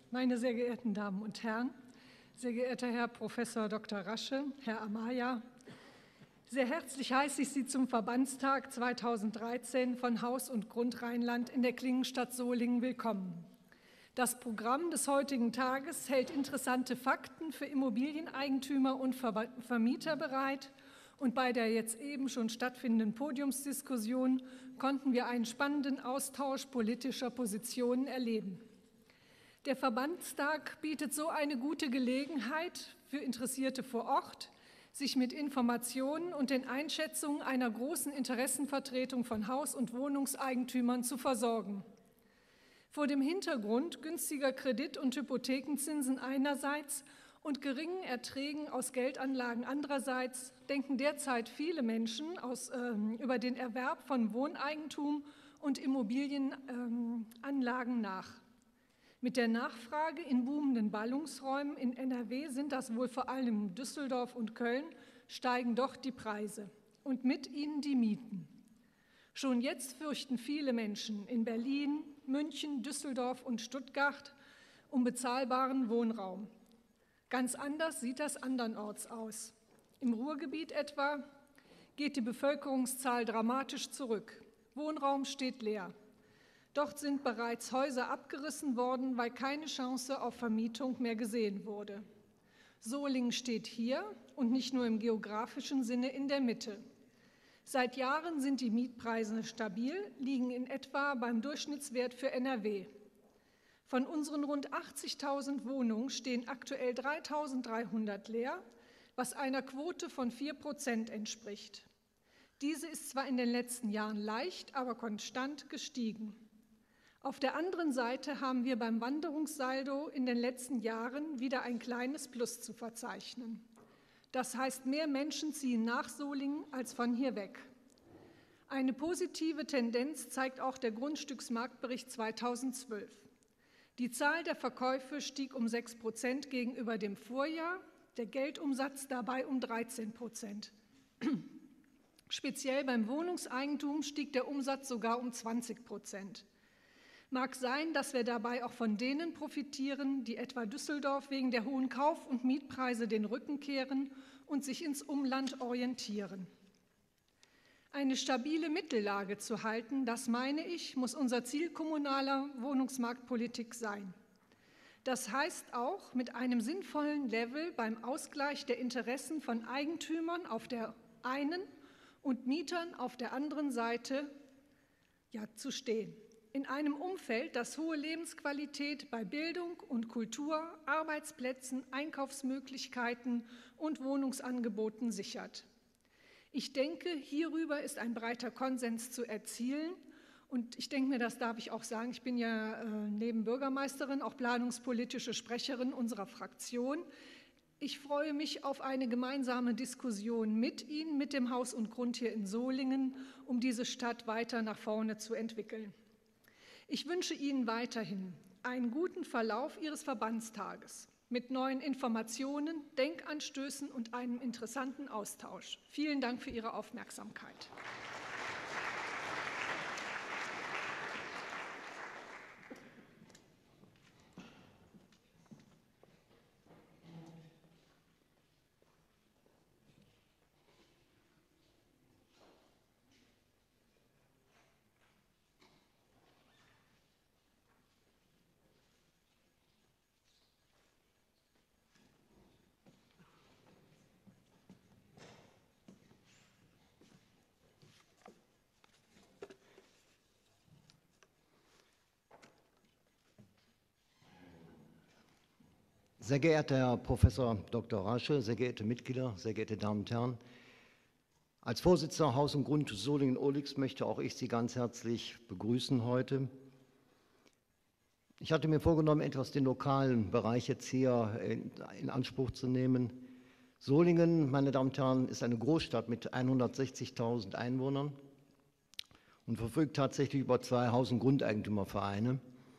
Meine sehr geehrten Damen und Herren, sehr geehrter Herr Professor Dr. Rasche, Herr Amaya, sehr herzlich heiße ich Sie zum Verbandstag 2013 von Haus und Grund Rheinland in der Klingenstadt Solingen willkommen. Das Programm des heutigen Tages hält interessante Fakten für Immobilieneigentümer und Vermieter bereit und bei der jetzt eben schon stattfindenden Podiumsdiskussion konnten wir einen spannenden Austausch politischer Positionen erleben. Der Verbandstag bietet so eine gute Gelegenheit für Interessierte vor Ort, sich mit Informationen und den Einschätzungen einer großen Interessenvertretung von Haus- und Wohnungseigentümern zu versorgen. Vor dem Hintergrund günstiger Kredit- und Hypothekenzinsen einerseits und geringen Erträgen aus Geldanlagen andererseits denken derzeit viele Menschen über den Erwerb von Wohneigentum und Immobilienanlagen nach. Mit der Nachfrage in boomenden Ballungsräumen in NRW sind das wohl vor allem Düsseldorf und Köln, steigen doch die Preise und mit ihnen die Mieten. Schon jetzt fürchten viele Menschen in Berlin, München, Düsseldorf und Stuttgart um bezahlbaren Wohnraum. Ganz anders sieht das andernorts aus. Im Ruhrgebiet etwa geht die Bevölkerungszahl dramatisch zurück. Wohnraum steht leer. Dort sind bereits Häuser abgerissen worden, weil keine Chance auf Vermietung mehr gesehen wurde. Solingen steht hier und nicht nur im geografischen Sinne in der Mitte. Seit Jahren sind die Mietpreise stabil, liegen in etwa beim Durchschnittswert für NRW. Von unseren rund 80.000 Wohnungen stehen aktuell 3.300 leer, was einer Quote von 4% entspricht. Diese ist zwar in den letzten Jahren leicht, aber konstant gestiegen. Auf der anderen Seite haben wir beim Wanderungssaldo in den letzten Jahren wieder ein kleines Plus zu verzeichnen. Das heißt, mehr Menschen ziehen nach Solingen als von hier weg. Eine positive Tendenz zeigt auch der Grundstücksmarktbericht 2012. Die Zahl der Verkäufe stieg um 6% gegenüber dem Vorjahr, der Geldumsatz dabei um 13%. Speziell beim Wohnungseigentum stieg der Umsatz sogar um 20%. Mag sein, dass wir dabei auch von denen profitieren, die etwa Düsseldorf wegen der hohen Kauf- und Mietpreise den Rücken kehren und sich ins Umland orientieren. Eine stabile Mittellage zu halten, das meine ich, muss unser Ziel kommunaler Wohnungsmarktpolitik sein. Das heißt auch mit einem sinnvollen Level beim Ausgleich der Interessen von Eigentümern auf der einen und Mietern auf der anderen Seite zu stehen. In einem Umfeld, das hohe Lebensqualität bei Bildung und Kultur, Arbeitsplätzen, Einkaufsmöglichkeiten und Wohnungsangeboten sichert. Ich denke, hierüber ist ein breiter Konsens zu erzielen. Und ich denke mir, das darf ich auch sagen, ich bin ja neben Bürgermeisterin auch planungspolitische Sprecherin unserer Fraktion. Ich freue mich auf eine gemeinsame Diskussion mit Ihnen, mit dem Haus und Grund hier in Solingen, um diese Stadt weiter nach vorne zu entwickeln. Ich wünsche Ihnen weiterhin einen guten Verlauf Ihres Verbandstages mit neuen Informationen, Denkanstößen und einem interessanten Austausch. Vielen Dank für Ihre Aufmerksamkeit. Sehr geehrter Herr Professor Dr. Rasche, sehr geehrte Mitglieder, sehr geehrte Damen und Herren, als Vorsitzender Haus und Grund Solingen-Ohlix möchte auch ich Sie ganz herzlich begrüßen heute. Ich hatte mir vorgenommen, etwas den lokalen Bereich jetzt hier in Anspruch zu nehmen. Solingen, meine Damen und Herren, ist eine Großstadt mit 160.000 Einwohnern und verfügt tatsächlich über 2 Haus- und Grundeigentümervereine.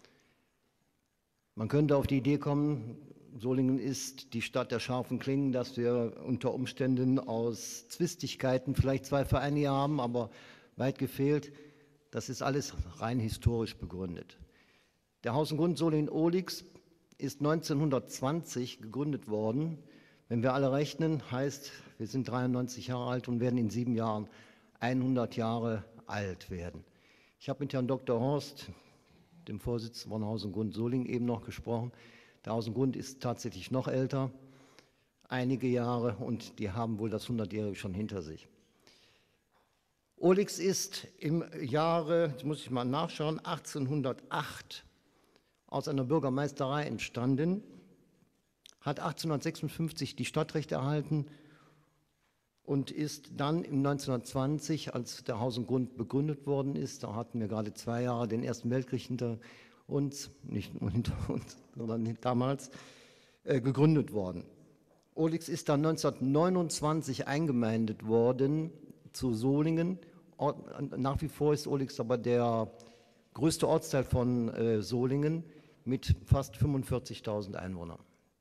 Man könnte auf die Idee kommen, Solingen ist die Stadt der scharfen Klingen, dass wir unter Umständen aus Zwistigkeiten vielleicht 2 Vereine hier haben, aber weit gefehlt. Das ist alles rein historisch begründet. Der Haus und Grund Solingen-Ohlix ist 1920 gegründet worden. Wenn wir alle rechnen, heißt, wir sind 93 Jahre alt und werden in 7 Jahren 100 Jahre alt werden. Ich habe mit Herrn Dr. Horst, dem Vorsitzenden von Haus und Grund Solingen, eben noch gesprochen. Der Haus und Grund ist tatsächlich noch älter, einige Jahre, und die haben wohl das 100-Jährige schon hinter sich. Ohligs ist im Jahre, jetzt muss ich mal nachschauen, 1808 aus einer Bürgermeisterei entstanden, hat 1856 die Stadtrechte erhalten und ist dann im 1920, als der Haus und Grund begründet worden ist, da hatten wir gerade 2 Jahre den Ersten Weltkrieg hinter uns, nicht nur hinter uns, sondern damals, gegründet worden. Ohligs ist dann 1929 eingemeindet worden zu Solingen. Nach wie vor ist Ohligs aber der größte Ortsteil von Solingen mit fast 45.000 Einwohnern.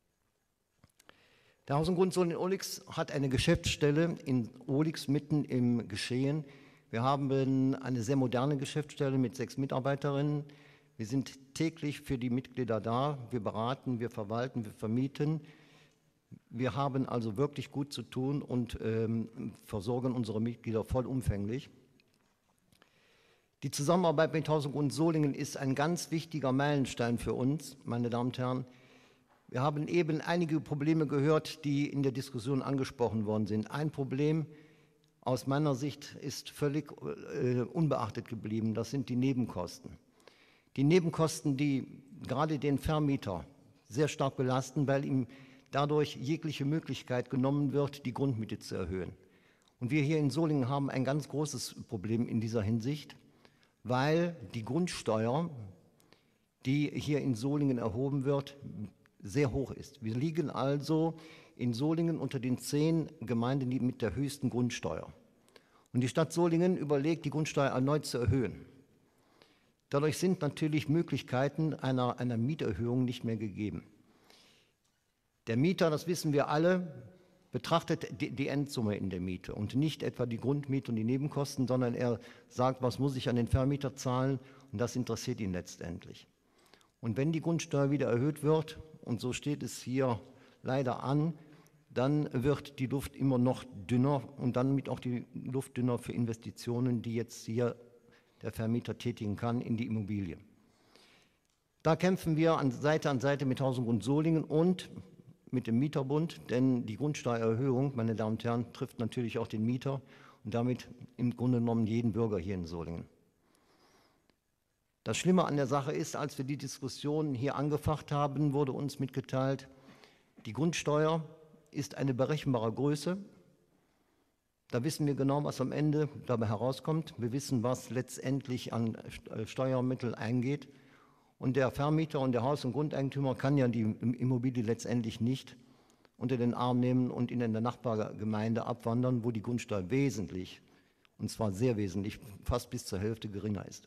Der Haus und Grund Solingen-Ohligs hat eine Geschäftsstelle in Ohligs mitten im Geschehen. Wir haben eine sehr moderne Geschäftsstelle mit 6 Mitarbeiterinnen. Wir sind täglich für die Mitglieder da. Wir beraten, wir verwalten, wir vermieten. Wir haben also wirklich gut zu tun und versorgen unsere Mitglieder vollumfänglich. Die Zusammenarbeit mit Haus und Grund Solingen ist ein ganz wichtiger Meilenstein für uns, meine Damen und Herren. Wir haben eben einige Probleme gehört, die in der Diskussion angesprochen worden sind. Ein Problem aus meiner Sicht ist völlig unbeachtet geblieben. Das sind die Nebenkosten. Die Nebenkosten, die gerade den Vermieter sehr stark belasten, weil ihm dadurch jegliche Möglichkeit genommen wird, die Grundmiete zu erhöhen. Und wir hier in Solingen haben ein ganz großes Problem in dieser Hinsicht, weil die Grundsteuer, die hier in Solingen erhoben wird, sehr hoch ist. Wir liegen also in Solingen unter den 10 Gemeinden mit der höchsten Grundsteuer. Und die Stadt Solingen überlegt, die Grundsteuer erneut zu erhöhen. Dadurch sind natürlich Möglichkeiten einer Mieterhöhung nicht mehr gegeben. Der Mieter, das wissen wir alle, betrachtet die Endsumme in der Miete und nicht etwa die Grundmiete und die Nebenkosten, sondern er sagt, was muss ich an den Vermieter zahlen, und das interessiert ihn letztendlich. Und wenn die Grundsteuer wieder erhöht wird, und so steht es hier leider an, dann wird die Luft immer noch dünner und dann auch die Luft dünner für Investitionen, die jetzt hier der Vermieter tätigen kann in die Immobilie. Da kämpfen wir an Seite mit Haus und Grund Solingen und mit dem Mieterbund, denn die Grundsteuererhöhung, meine Damen und Herren, trifft natürlich auch den Mieter und damit im Grunde genommen jeden Bürger hier in Solingen. Das Schlimme an der Sache ist, als wir die Diskussion hier angefacht haben, wurde uns mitgeteilt, die Grundsteuer ist eine berechenbare Größe. Da wissen wir genau, was am Ende dabei herauskommt. Wir wissen, was letztendlich an Steuermittel eingeht. Und der Vermieter und der Haus- und Grundeigentümer kann ja die Immobilie letztendlich nicht unter den Arm nehmen und in der Nachbargemeinde abwandern, wo die Grundsteuer wesentlich, und zwar sehr wesentlich, fast bis zur Hälfte geringer ist.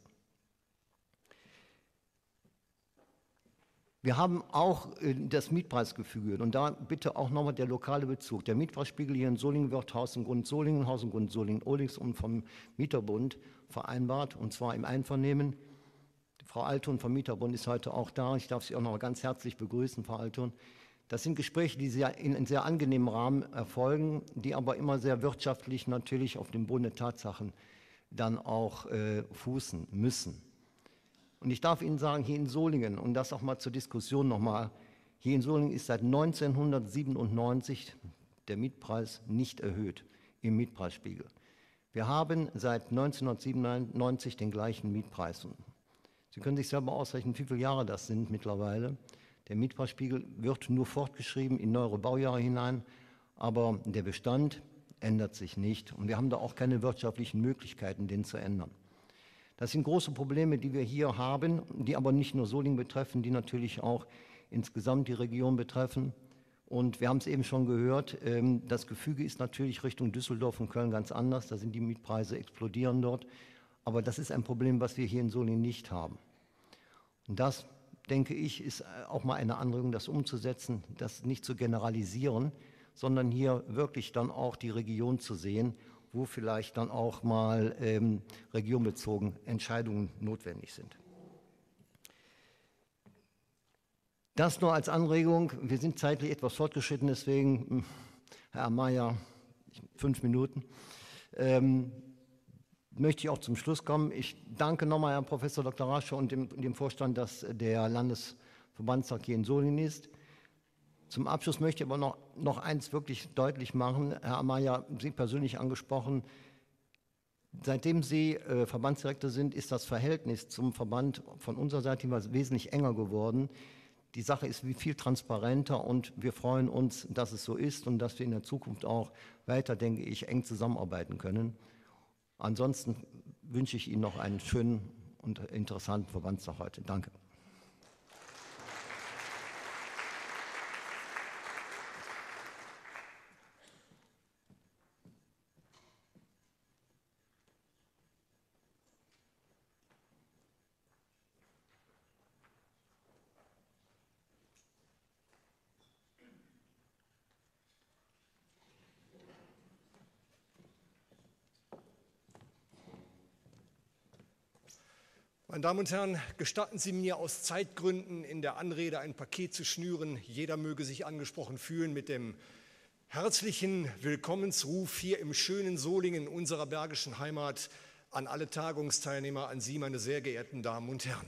Wir haben auch das Mietpreisgefüge und da bitte auch nochmal der lokale Bezug. Der Mietpreisspiegel hier in Solingen wird Haus und Grund Solingen-Ohligs und vom Mieterbund vereinbart, und zwar im Einvernehmen. Frau Altun vom Mieterbund ist heute auch da. Ich darf Sie auch noch mal ganz herzlich begrüßen, Frau Altun. Das sind Gespräche, die in einem sehr angenehmen Rahmen erfolgen, die aber immer sehr wirtschaftlich natürlich auf dem Boden der Tatsachen dann auch fußen müssen. Und ich darf Ihnen sagen, hier in Solingen, und das auch mal zur Diskussion nochmal, hier in Solingen ist seit 1997 der Mietpreis nicht erhöht im Mietpreisspiegel. Wir haben seit 1997 den gleichen Mietpreis. Sie können sich selber ausrechnen, wie viele Jahre das sind mittlerweile. Der Mietpreisspiegel wird nur fortgeschrieben in neuere Baujahre hinein, aber der Bestand ändert sich nicht. Und wir haben da auch keine wirtschaftlichen Möglichkeiten, den zu ändern. Das sind große Probleme, die wir hier haben, die aber nicht nur Solingen betreffen, die natürlich auch insgesamt die Region betreffen. Und wir haben es eben schon gehört, das Gefüge ist natürlich Richtung Düsseldorf und Köln ganz anders. Da sind die Mietpreise explodieren dort. Aber das ist ein Problem, was wir hier in Solingen nicht haben. Und das, denke ich, ist auch mal eine Anregung, das umzusetzen, das nicht zu generalisieren, sondern hier wirklich dann auch die Region zu sehen, wo vielleicht dann auch mal regionbezogen Entscheidungen notwendig sind. Das nur als Anregung. Wir sind zeitlich etwas fortgeschritten, deswegen, Herr Mayer, 5 Minuten. Möchte ich auch zum Schluss kommen. Ich danke nochmal Herrn Professor Dr. Rasche und dem Vorstand, dass der Landesverbandstag hier in Solingen ist. Zum Abschluss möchte ich aber noch eins wirklich deutlich machen. Herr Mayer, Sie persönlich angesprochen, seitdem Sie Verbandsdirektor sind, ist das Verhältnis zum Verband von unserer Seite wesentlich enger geworden. Die Sache ist viel transparenter und wir freuen uns, dass es so ist und dass wir in der Zukunft auch weiter, denke ich, eng zusammenarbeiten können. Ansonsten wünsche ich Ihnen noch einen schönen und interessanten Verbandstag heute. Danke. Meine Damen und Herren, gestatten Sie mir aus Zeitgründen in der Anrede ein Paket zu schnüren. Jeder möge sich angesprochen fühlen mit dem herzlichen Willkommensruf hier im schönen Solingen, unserer bergischen Heimat, an alle Tagungsteilnehmer, an Sie, meine sehr geehrten Damen und Herren.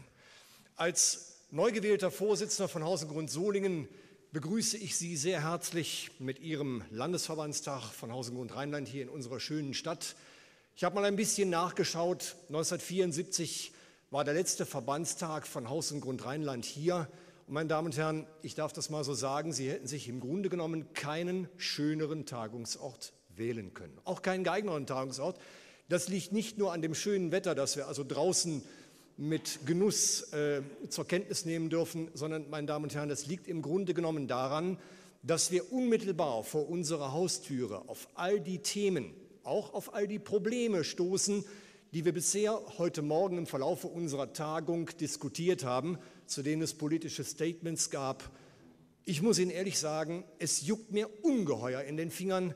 Als neu gewählter Vorsitzender von Haus und Grund Solingen begrüße ich Sie sehr herzlich mit Ihrem Landesverbandstag von Haus und Grund Rheinland hier in unserer schönen Stadt. Ich habe mal ein bisschen nachgeschaut. 1974 war der letzte Verbandstag von Haus und Grund Rheinland hier. Und meine Damen und Herren, ich darf das mal so sagen, Sie hätten sich im Grunde genommen keinen schöneren Tagungsort wählen können. Auch keinen geeigneteren Tagungsort. Das liegt nicht nur an dem schönen Wetter, das wir also draußen mit Genuss zur Kenntnis nehmen dürfen, sondern, meine Damen und Herren, das liegt im Grunde genommen daran, dass wir unmittelbar vor unserer Haustüre auf all die Themen, auch auf all die Probleme stoßen, die wir bisher heute Morgen im Verlaufe unserer Tagung diskutiert haben, zu denen es politische Statements gab. Ich muss Ihnen ehrlich sagen, es juckt mir ungeheuer in den Fingern,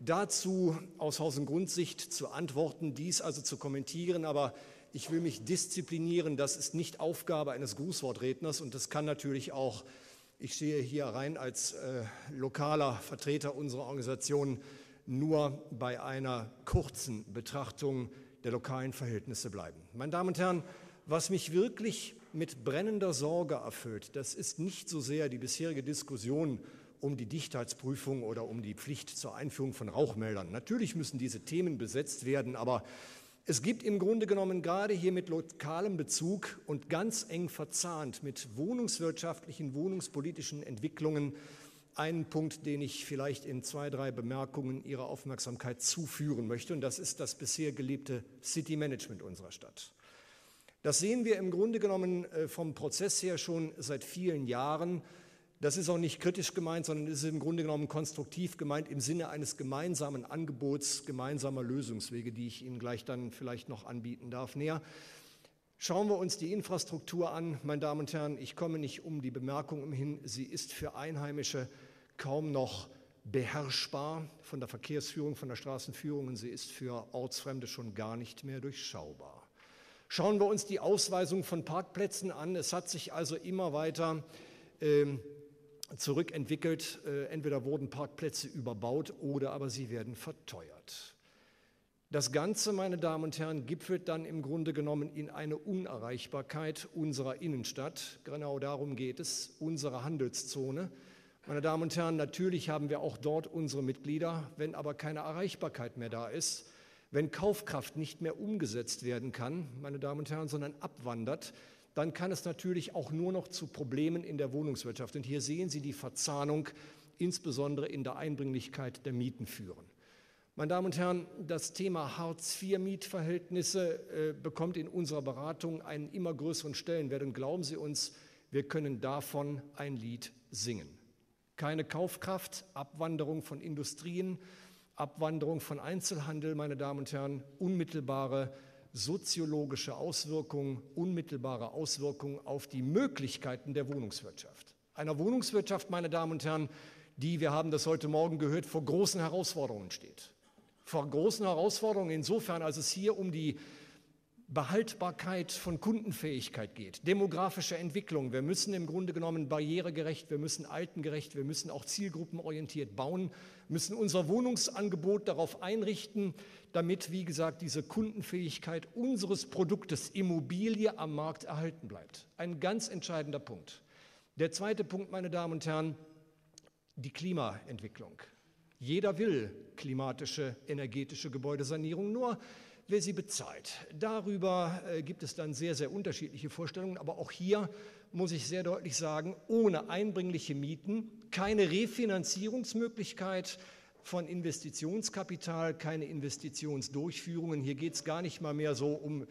dazu aus Haus- und Grundsicht zu antworten, dies also zu kommentieren, aber ich will mich disziplinieren, das ist nicht Aufgabe eines Grußwortredners und das kann natürlich auch, ich stehe hier rein als lokaler Vertreter unserer Organisation, nur bei einer kurzen Betrachtung der lokalen Verhältnisse bleiben. Meine Damen und Herren, was mich wirklich mit brennender Sorge erfüllt, das ist nicht so sehr die bisherige Diskussion um die Dichtheitsprüfung oder um die Pflicht zur Einführung von Rauchmeldern. Natürlich müssen diese Themen besetzt werden, aber es gibt im Grunde genommen gerade hier mit lokalem Bezug und ganz eng verzahnt mit wohnungswirtschaftlichen, wohnungspolitischen Entwicklungen einen Punkt, den ich vielleicht in 2, 3 Bemerkungen Ihrer Aufmerksamkeit zuführen möchte, und das ist das bisher gelebte City-Management unserer Stadt. Das sehen wir im Grunde genommen vom Prozess her schon seit vielen Jahren. Das ist auch nicht kritisch gemeint, sondern ist im Grunde genommen konstruktiv gemeint im Sinne eines gemeinsamen Angebots, gemeinsamer Lösungswege, die ich Ihnen gleich dann vielleicht noch anbieten darf, näher. Schauen wir uns die Infrastruktur an, meine Damen und Herren. Ich komme nicht um die Bemerkung umhin, sie ist für Einheimische kaum noch beherrschbar von der Verkehrsführung, von der Straßenführung, und sie ist für Ortsfremde schon gar nicht mehr durchschaubar. Schauen wir uns die Ausweisung von Parkplätzen an. Es hat sich also immer weiter zurückentwickelt. Entweder wurden Parkplätze überbaut oder aber sie werden verteuert. Das Ganze, meine Damen und Herren, gipfelt dann im Grunde genommen in eine Unerreichbarkeit unserer Innenstadt. Genau darum geht es, unsere Handelszone. Meine Damen und Herren, natürlich haben wir auch dort unsere Mitglieder, wenn aber keine Erreichbarkeit mehr da ist, wenn Kaufkraft nicht mehr umgesetzt werden kann, meine Damen und Herren, sondern abwandert, dann kann es natürlich auch nur noch zu Problemen in der Wohnungswirtschaft. Und hier sehen Sie die Verzahnung, insbesondere in der Einbringlichkeit der Mieten führen. Meine Damen und Herren, das Thema Hartz-IV-Mietverhältnisse bekommt in unserer Beratung einen immer größeren Stellenwert. Und glauben Sie uns, wir können davon ein Lied singen. Keine Kaufkraft, Abwanderung von Industrien, Abwanderung von Einzelhandel, meine Damen und Herren, unmittelbare soziologische Auswirkungen, unmittelbare Auswirkungen auf die Möglichkeiten der Wohnungswirtschaft. Einer Wohnungswirtschaft, meine Damen und Herren, die, wir haben das heute Morgen gehört, vor großen Herausforderungen steht. Vor großen Herausforderungen insofern, als es hier um die Behaltbarkeit von Kundenfähigkeit geht, demografische Entwicklung. Wir müssen im Grunde genommen barrieregerecht, wir müssen altengerecht, wir müssen auch zielgruppenorientiert bauen, müssen unser Wohnungsangebot darauf einrichten, damit, wie gesagt, diese Kundenfähigkeit unseres Produktes Immobilie am Markt erhalten bleibt. Ein ganz entscheidender Punkt. Der zweite Punkt, meine Damen und Herren, die Klimaentwicklung. Jeder will klimatische, energetische Gebäudesanierung, nur wer sie bezahlt. Darüber gibt es dann sehr, sehr unterschiedliche Vorstellungen, aber auch hier muss ich sehr deutlich sagen, ohne einbringliche Mieten, keine Refinanzierungsmöglichkeit von Investitionskapital, keine Investitionsdurchführungen. Hier geht es gar nicht mal mehr so um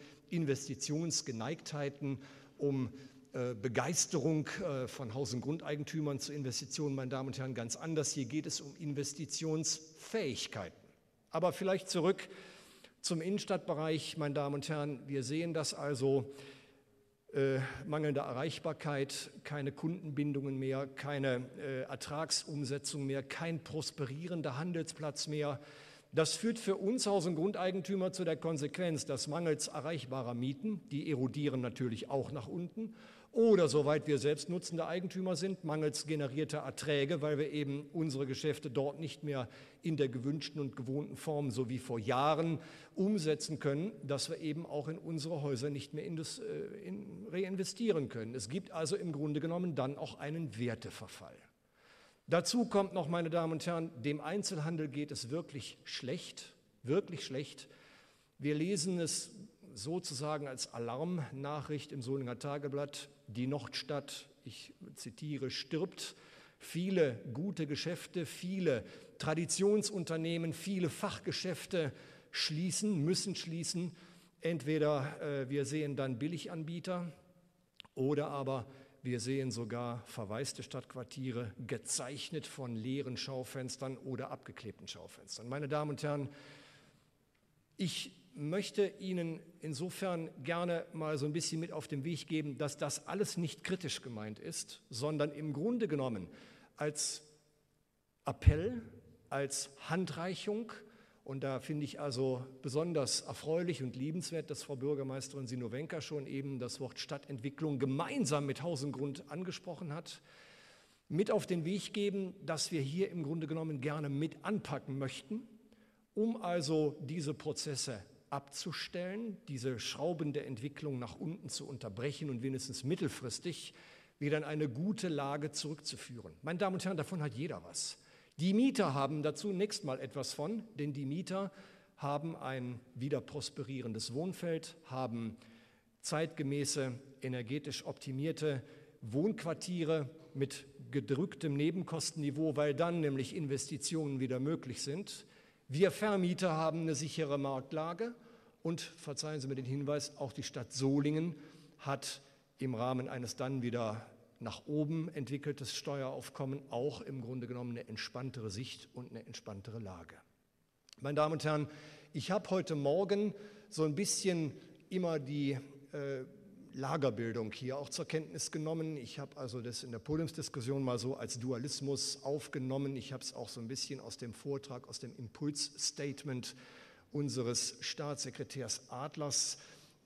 Investitionsgeneigtheiten, um Begeisterung von Haus- und Grundeigentümern zu Investitionen, meine Damen und Herren, ganz anders. Hier geht es um Investitionsfähigkeiten. Aber vielleicht zurück zum Innenstadtbereich, meine Damen und Herren. Wir sehen das also, mangelnde Erreichbarkeit, keine Kundenbindungen mehr, keine Ertragsumsetzung mehr, kein prosperierender Handelsplatz mehr. Das führt für uns Haus- und Grundeigentümer zu der Konsequenz, dass mangels erreichbarer Mieten, die erodieren natürlich auch nach unten, oder soweit wir selbstnutzende Eigentümer sind, mangels generierter Erträge, weil wir eben unsere Geschäfte dort nicht mehr in der gewünschten und gewohnten Form, so wie vor Jahren, umsetzen können, dass wir eben auch in unsere Häuser nicht mehr reinvestieren können. Es gibt also im Grunde genommen dann auch einen Werteverfall. Dazu kommt noch, meine Damen und Herren, dem Einzelhandel geht es wirklich schlecht, wirklich schlecht. Wir lesen es sozusagen als Alarmnachricht im Solinger Tageblatt: Die Nordstadt, ich zitiere, stirbt. Viele gute Geschäfte, viele Traditionsunternehmen, viele Fachgeschäfte müssen schließen. Entweder wir sehen dann Billiganbieter oder aber wir sehen sogar verwaiste Stadtquartiere, gezeichnet von leeren Schaufenstern oder abgeklebten Schaufenstern. Meine Damen und Herren, ich möchte Ihnen insofern gerne mal so ein bisschen mit auf den Weg geben, dass das alles nicht kritisch gemeint ist, sondern im Grunde genommen als Appell, als Handreichung. Und da finde ich also besonders erfreulich und liebenswert, dass Frau Bürgermeisterin Sinowenka schon eben das Wort Stadtentwicklung gemeinsam mit Haus und Grund angesprochen hat, mit auf den Weg geben, dass wir hier im Grunde genommen gerne mit anpacken möchten, um also diese Prozesse abzustellen, diese schraubende Entwicklung nach unten zu unterbrechen und wenigstens mittelfristig wieder in eine gute Lage zurückzuführen. Meine Damen und Herren, davon hat jeder was. Die Mieter haben dazu zunächst mal etwas von, denn die Mieter haben ein wieder prosperierendes Wohnfeld, haben zeitgemäße, energetisch optimierte Wohnquartiere mit gedrücktem Nebenkostenniveau, weil dann nämlich Investitionen wieder möglich sind. Wir Vermieter haben eine sichere Marktlage und, verzeihen Sie mir den Hinweis, auch die Stadt Solingen hat im Rahmen eines dann wieder nach oben entwickeltes Steueraufkommen auch im Grunde genommen eine entspanntere Sicht und eine entspanntere Lage. Meine Damen und Herren, ich habe heute Morgen so ein bisschen immer die Lagerbildung hier auch zur Kenntnis genommen. Ich habe also das in der Podiumsdiskussion mal so als Dualismus aufgenommen. Ich habe es auch so ein bisschen aus dem Vortrag, aus dem Impulsstatement unseres Staatssekretärs Adlers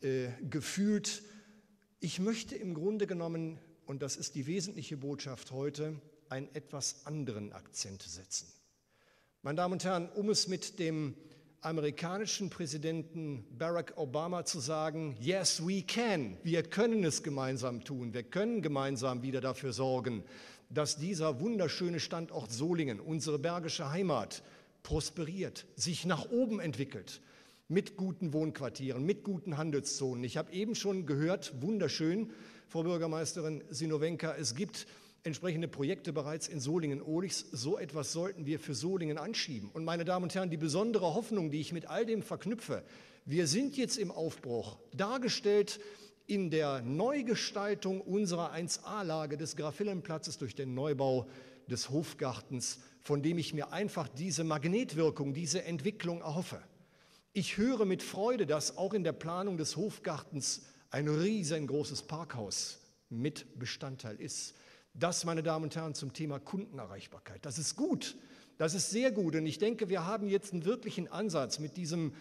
gefühlt. Ich möchte im Grunde genommen, und das ist die wesentliche Botschaft heute, einen etwas anderen Akzent setzen. Meine Damen und Herren, um es mit dem amerikanischen Präsidenten Barack Obama zu sagen: Yes, we can. Wir können es gemeinsam tun. Wir können gemeinsam wieder dafür sorgen, dass dieser wunderschöne Standort Solingen, unsere bergische Heimat, prosperiert, sich nach oben entwickelt, mit guten Wohnquartieren, mit guten Handelszonen. Ich habe eben schon gehört, wunderschön, Frau Bürgermeisterin Sinowenka, es gibt entsprechende Projekte bereits in Solingen-Ohligs. So etwas sollten wir für Solingen anschieben. Und meine Damen und Herren, die besondere Hoffnung, die ich mit all dem verknüpfe: Wir sind jetzt im Aufbruch, dargestellt in der Neugestaltung unserer 1A-Lage des Grafillenplatzes durch den Neubau des Hofgartens, von dem ich mir einfach diese Magnetwirkung, diese Entwicklung erhoffe. Ich höre mit Freude, dass auch in der Planung des Hofgartens ein riesengroßes Parkhaus mit Bestandteil ist. Das, meine Damen und Herren, zum Thema Kundenerreichbarkeit. Das ist gut, das ist sehr gut. Und ich denke, wir haben jetzt einen wirklichen Ansatz mit diesem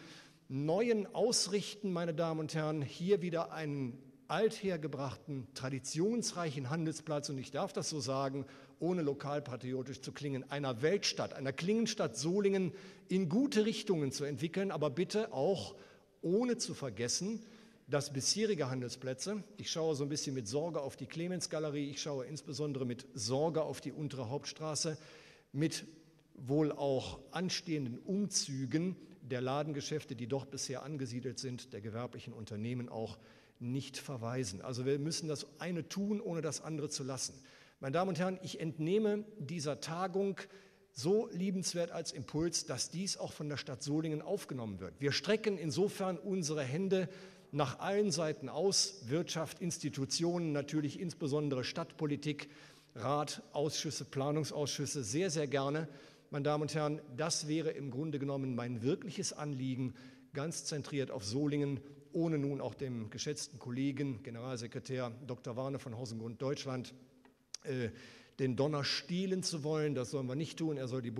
neuen Ausrichten, meine Damen und Herren, hier wieder einen althergebrachten, traditionsreichen Handelsplatz, und ich darf das so sagen, ohne lokalpatriotisch zu klingen, einer Weltstadt, einer Klingenstadt Solingen in gute Richtungen zu entwickeln, aber bitte auch ohne zu vergessen, dass bisherige Handelsplätze, ich schaue so ein bisschen mit Sorge auf die Clemens-Galerie, ich schaue insbesondere mit Sorge auf die untere Hauptstraße, mit wohl auch anstehenden Umzügen der Ladengeschäfte, die doch bisher angesiedelt sind, der gewerblichen Unternehmen auch, nicht verweisen. Also wir müssen das eine tun, ohne das andere zu lassen. Meine Damen und Herren, ich entnehme dieser Tagung so liebenswert als Impuls, dass dies auch von der Stadt Solingen aufgenommen wird. Wir strecken insofern unsere Hände nach allen Seiten aus, Wirtschaft, Institutionen, natürlich insbesondere Stadtpolitik, Rat, Ausschüsse, Planungsausschüsse, sehr, sehr gerne. Meine Damen und Herren, das wäre im Grunde genommen mein wirkliches Anliegen, ganz zentriert auf Solingen, ohne nun auch dem geschätzten Kollegen, Generalsekretär Dr. Warne von Haus und Grund Deutschland, den Donner stehlen zu wollen. Das sollen wir nicht tun. Er soll die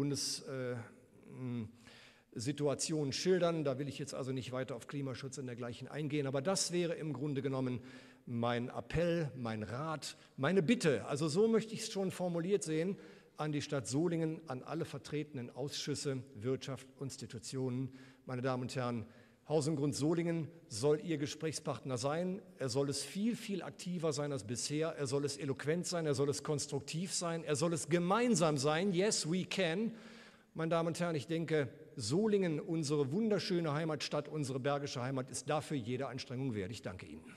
Bundessituation schildern. Da will ich jetzt also nicht weiter auf Klimaschutz und dergleichen eingehen. Aber das wäre im Grunde genommen mein Appell, mein Rat, meine Bitte. Also so möchte ich es schon formuliert sehen an die Stadt Solingen, an alle vertretenen Ausschüsse, Wirtschaft, Institutionen. Meine Damen und Herren, Haus und Grund Solingen soll Ihr Gesprächspartner sein. Er soll es viel, viel aktiver sein als bisher. Er soll es eloquent sein, er soll es konstruktiv sein, er soll es gemeinsam sein. Yes, we can. Meine Damen und Herren, ich denke, Solingen, unsere wunderschöne Heimatstadt, unsere bergische Heimat, ist dafür jede Anstrengung wert. Ich danke Ihnen.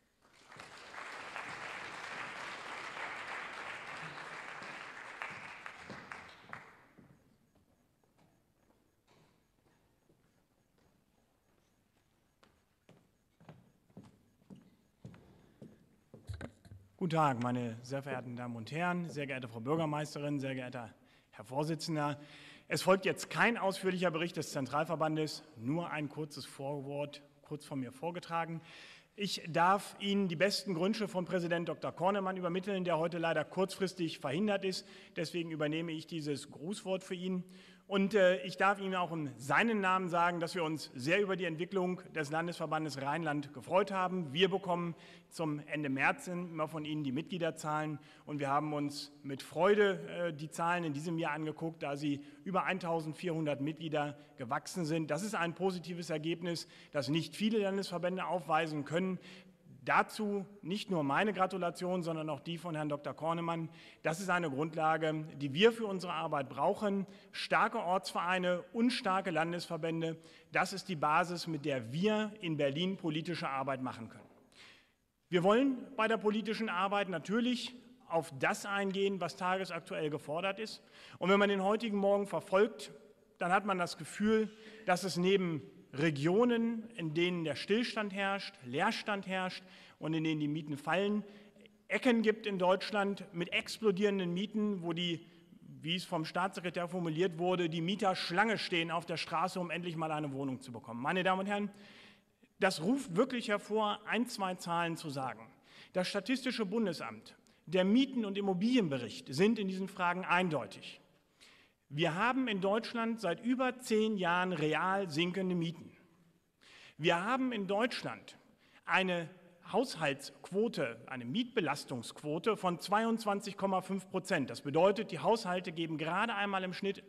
Guten Tag, meine sehr verehrten Damen und Herren, sehr geehrte Frau Bürgermeisterin, sehr geehrter Herr Vorsitzender. Es folgt jetzt kein ausführlicher Bericht des Zentralverbandes, nur ein kurzes Vorwort, kurz von mir vorgetragen. Ich darf Ihnen die besten Gründe von Präsident Dr. Kornemann übermitteln, der heute leider kurzfristig verhindert ist. Deswegen übernehme ich dieses Grußwort für ihn. Und ich darf Ihnen auch in seinem Namen sagen, dass wir uns sehr über die Entwicklung des Landesverbandes Rheinland gefreut haben. Wir bekommen zum Ende März immer von Ihnen die Mitgliederzahlen und wir haben uns mit Freude die Zahlen in diesem Jahr angeguckt, da sie über 1.400 Mitglieder gewachsen sind. Das ist ein positives Ergebnis, das nicht viele Landesverbände aufweisen können. Dazu nicht nur meine Gratulation, sondern auch die von Herrn Dr. Kornemann. Das ist eine Grundlage, die wir für unsere Arbeit brauchen. Starke Ortsvereine und starke Landesverbände, das ist die Basis, mit der wir in Berlin politische Arbeit machen können. Wir wollen bei der politischen Arbeit natürlich auf das eingehen, was tagesaktuell gefordert ist. Und wenn man den heutigen Morgen verfolgt, dann hat man das Gefühl, dass es neben Regionen, in denen der Stillstand herrscht, Leerstand herrscht und in denen die Mieten fallen, Ecken gibt in Deutschland mit explodierenden Mieten, wo die, wie es vom Staatssekretär formuliert wurde, die Mieter Schlange stehen auf der Straße, um endlich mal eine Wohnung zu bekommen. Meine Damen und Herren, das ruft wirklich hervor, ein, zwei Zahlen zu sagen. Das Statistische Bundesamt, der Mieten- und Immobilienbericht sind in diesen Fragen eindeutig. Wir haben in Deutschland seit über 10 Jahren real sinkende Mieten. Wir haben in Deutschland eine Haushaltsquote, eine Mietbelastungsquote von 22,5%. Das bedeutet, die Haushalte geben gerade einmal im Schnitt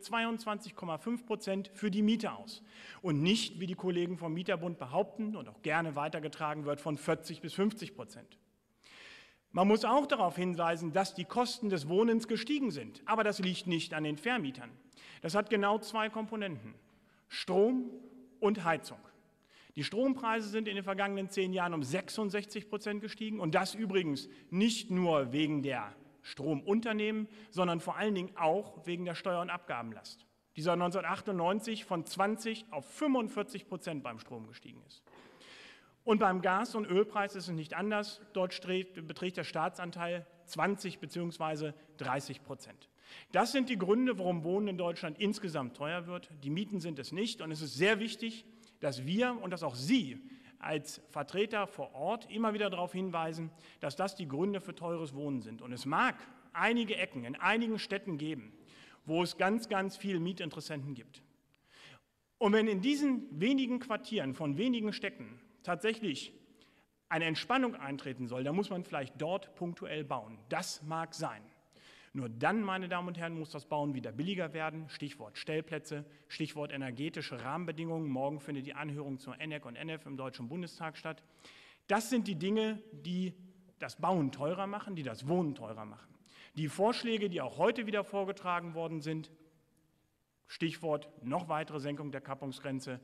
22,5% für die Miete aus. Und nicht, wie die Kollegen vom Mieterbund behaupten und auch gerne weitergetragen wird, von 40 bis 50%. Man muss auch darauf hinweisen, dass die Kosten des Wohnens gestiegen sind. Aber das liegt nicht an den Vermietern. Das hat genau 2 Komponenten: Strom und Heizung. Die Strompreise sind in den vergangenen 10 Jahren um 66% gestiegen. Und das übrigens nicht nur wegen der Stromunternehmen, sondern vor allen Dingen auch wegen der Steuer- und Abgabenlast, die seit 1998 von 20 auf 45% beim Strom gestiegen ist. Und beim Gas- und Ölpreis ist es nicht anders. Dort beträgt der Staatsanteil 20 bzw. 30%. Das sind die Gründe, warum Wohnen in Deutschland insgesamt teuer wird. Die Mieten sind es nicht. Und es ist sehr wichtig, dass wir und dass auch Sie als Vertreter vor Ort immer wieder darauf hinweisen, dass das die Gründe für teures Wohnen sind. Und es mag einige Ecken in einigen Städten geben, wo es ganz, ganz viele Mietinteressenten gibt. Und wenn in diesen wenigen Quartieren von wenigen Städten tatsächlich eine Entspannung eintreten soll, dann muss man vielleicht dort punktuell bauen. Das mag sein. Nur dann, meine Damen und Herren, muss das Bauen wieder billiger werden. Stichwort Stellplätze, Stichwort energetische Rahmenbedingungen. Morgen findet die Anhörung zur ENEC und ENEF im Deutschen Bundestag statt. Das sind die Dinge, die das Bauen teurer machen, die das Wohnen teurer machen. Die Vorschläge, die auch heute wieder vorgetragen worden sind, Stichwort noch weitere Senkung der Kappungsgrenze.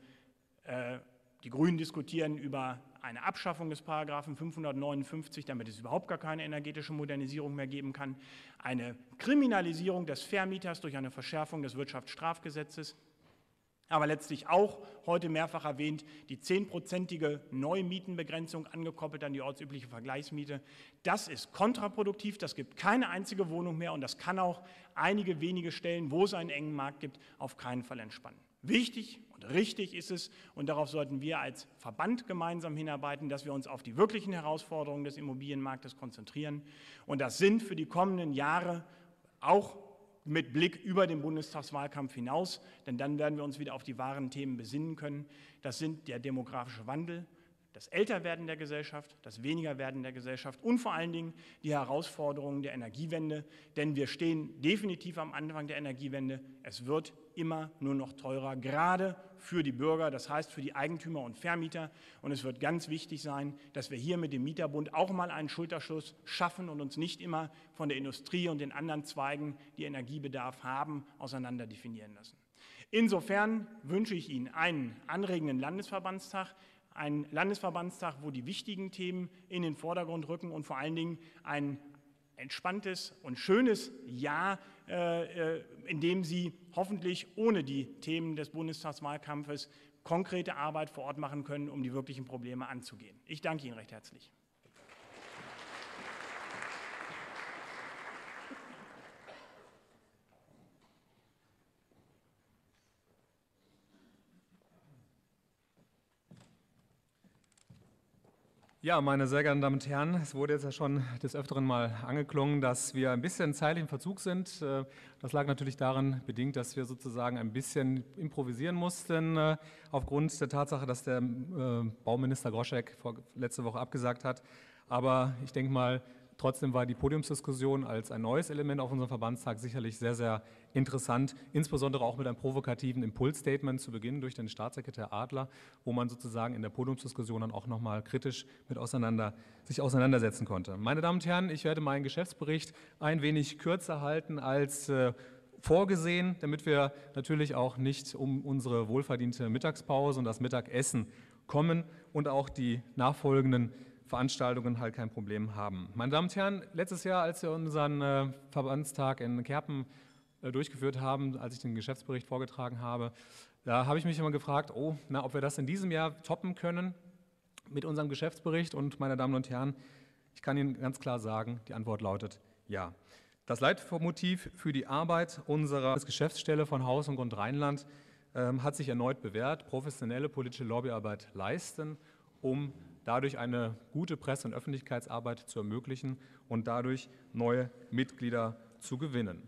Die Grünen diskutieren über eine Abschaffung des Paragraphen 559, damit es überhaupt gar keine energetische Modernisierung mehr geben kann. Eine Kriminalisierung des Vermieters durch eine Verschärfung des Wirtschaftsstrafgesetzes. Aber letztlich auch, heute mehrfach erwähnt, die 10%ige Neumietenbegrenzung angekoppelt an die ortsübliche Vergleichsmiete. Das ist kontraproduktiv, das gibt keine einzige Wohnung mehr und das kann auch einige wenige Stellen, wo es einen engen Markt gibt, auf keinen Fall entspannen. Wichtig und richtig ist es, und darauf sollten wir als Verband gemeinsam hinarbeiten, dass wir uns auf die wirklichen Herausforderungen des Immobilienmarktes konzentrieren. Und das sind für die kommenden Jahre auch mit Blick über den Bundestagswahlkampf hinaus, denn dann werden wir uns wieder auf die wahren Themen besinnen können. Das sind der demografische Wandel, das Älterwerden der Gesellschaft, das Wenigerwerden der Gesellschaft und vor allen Dingen die Herausforderungen der Energiewende, denn wir stehen definitiv am Anfang der Energiewende. Es wird immer nur noch teurer, gerade für die Bürger, das heißt für die Eigentümer und Vermieter. Und es wird ganz wichtig sein, dass wir hier mit dem Mieterbund auch mal einen Schulterschluss schaffen und uns nicht immer von der Industrie und den anderen Zweigen, die Energiebedarf haben, auseinander definieren lassen. Insofern wünsche ich Ihnen einen anregenden Landesverbandstag, wo die wichtigen Themen in den Vordergrund rücken und vor allen Dingen ein entspanntes und schönes Jahr, in dem Sie hoffentlich ohne die Themen des Bundestagswahlkampfes konkrete Arbeit vor Ort machen können, um die wirklichen Probleme anzugehen. Ich danke Ihnen recht herzlich. Ja, meine sehr geehrten Damen und Herren, es wurde jetzt ja schon des Öfteren mal angeklungen, dass wir ein bisschen zeitlich im Verzug sind. Das lag natürlich daran bedingt, dass wir sozusagen ein bisschen improvisieren mussten, aufgrund der Tatsache, dass der Bauminister Groschek letzte Woche abgesagt hat. Aber ich denke mal, trotzdem war die Podiumsdiskussion als ein neues Element auf unserem Verbandstag sicherlich sehr, sehr interessant, insbesondere auch mit einem provokativen Impulsstatement zu Beginn durch den Staatssekretär Adler, wo man sozusagen in der Podiumsdiskussion dann auch nochmal kritisch mit sich auseinandersetzen konnte. Meine Damen und Herren, ich werde meinen Geschäftsbericht ein wenig kürzer halten als vorgesehen, damit wir natürlich auch nicht um unsere wohlverdiente Mittagspause und das Mittagessen kommen und auch die nachfolgenden Veranstaltungen halt kein Problem haben. Meine Damen und Herren, letztes Jahr, als wir unseren Verbandstag in Kerpen durchgeführt haben, als ich den Geschäftsbericht vorgetragen habe, da habe ich mich immer gefragt, ob wir das in diesem Jahr toppen können mit unserem Geschäftsbericht. Und meine Damen und Herren, ich kann Ihnen ganz klar sagen, die Antwort lautet ja. Das Leitmotiv für die Arbeit unserer Geschäftsstelle von Haus und Grund Rheinland hat sich erneut bewährt, professionelle politische Lobbyarbeit leisten, um dadurch eine gute Presse- und Öffentlichkeitsarbeit zu ermöglichen und dadurch neue Mitglieder zu gewinnen.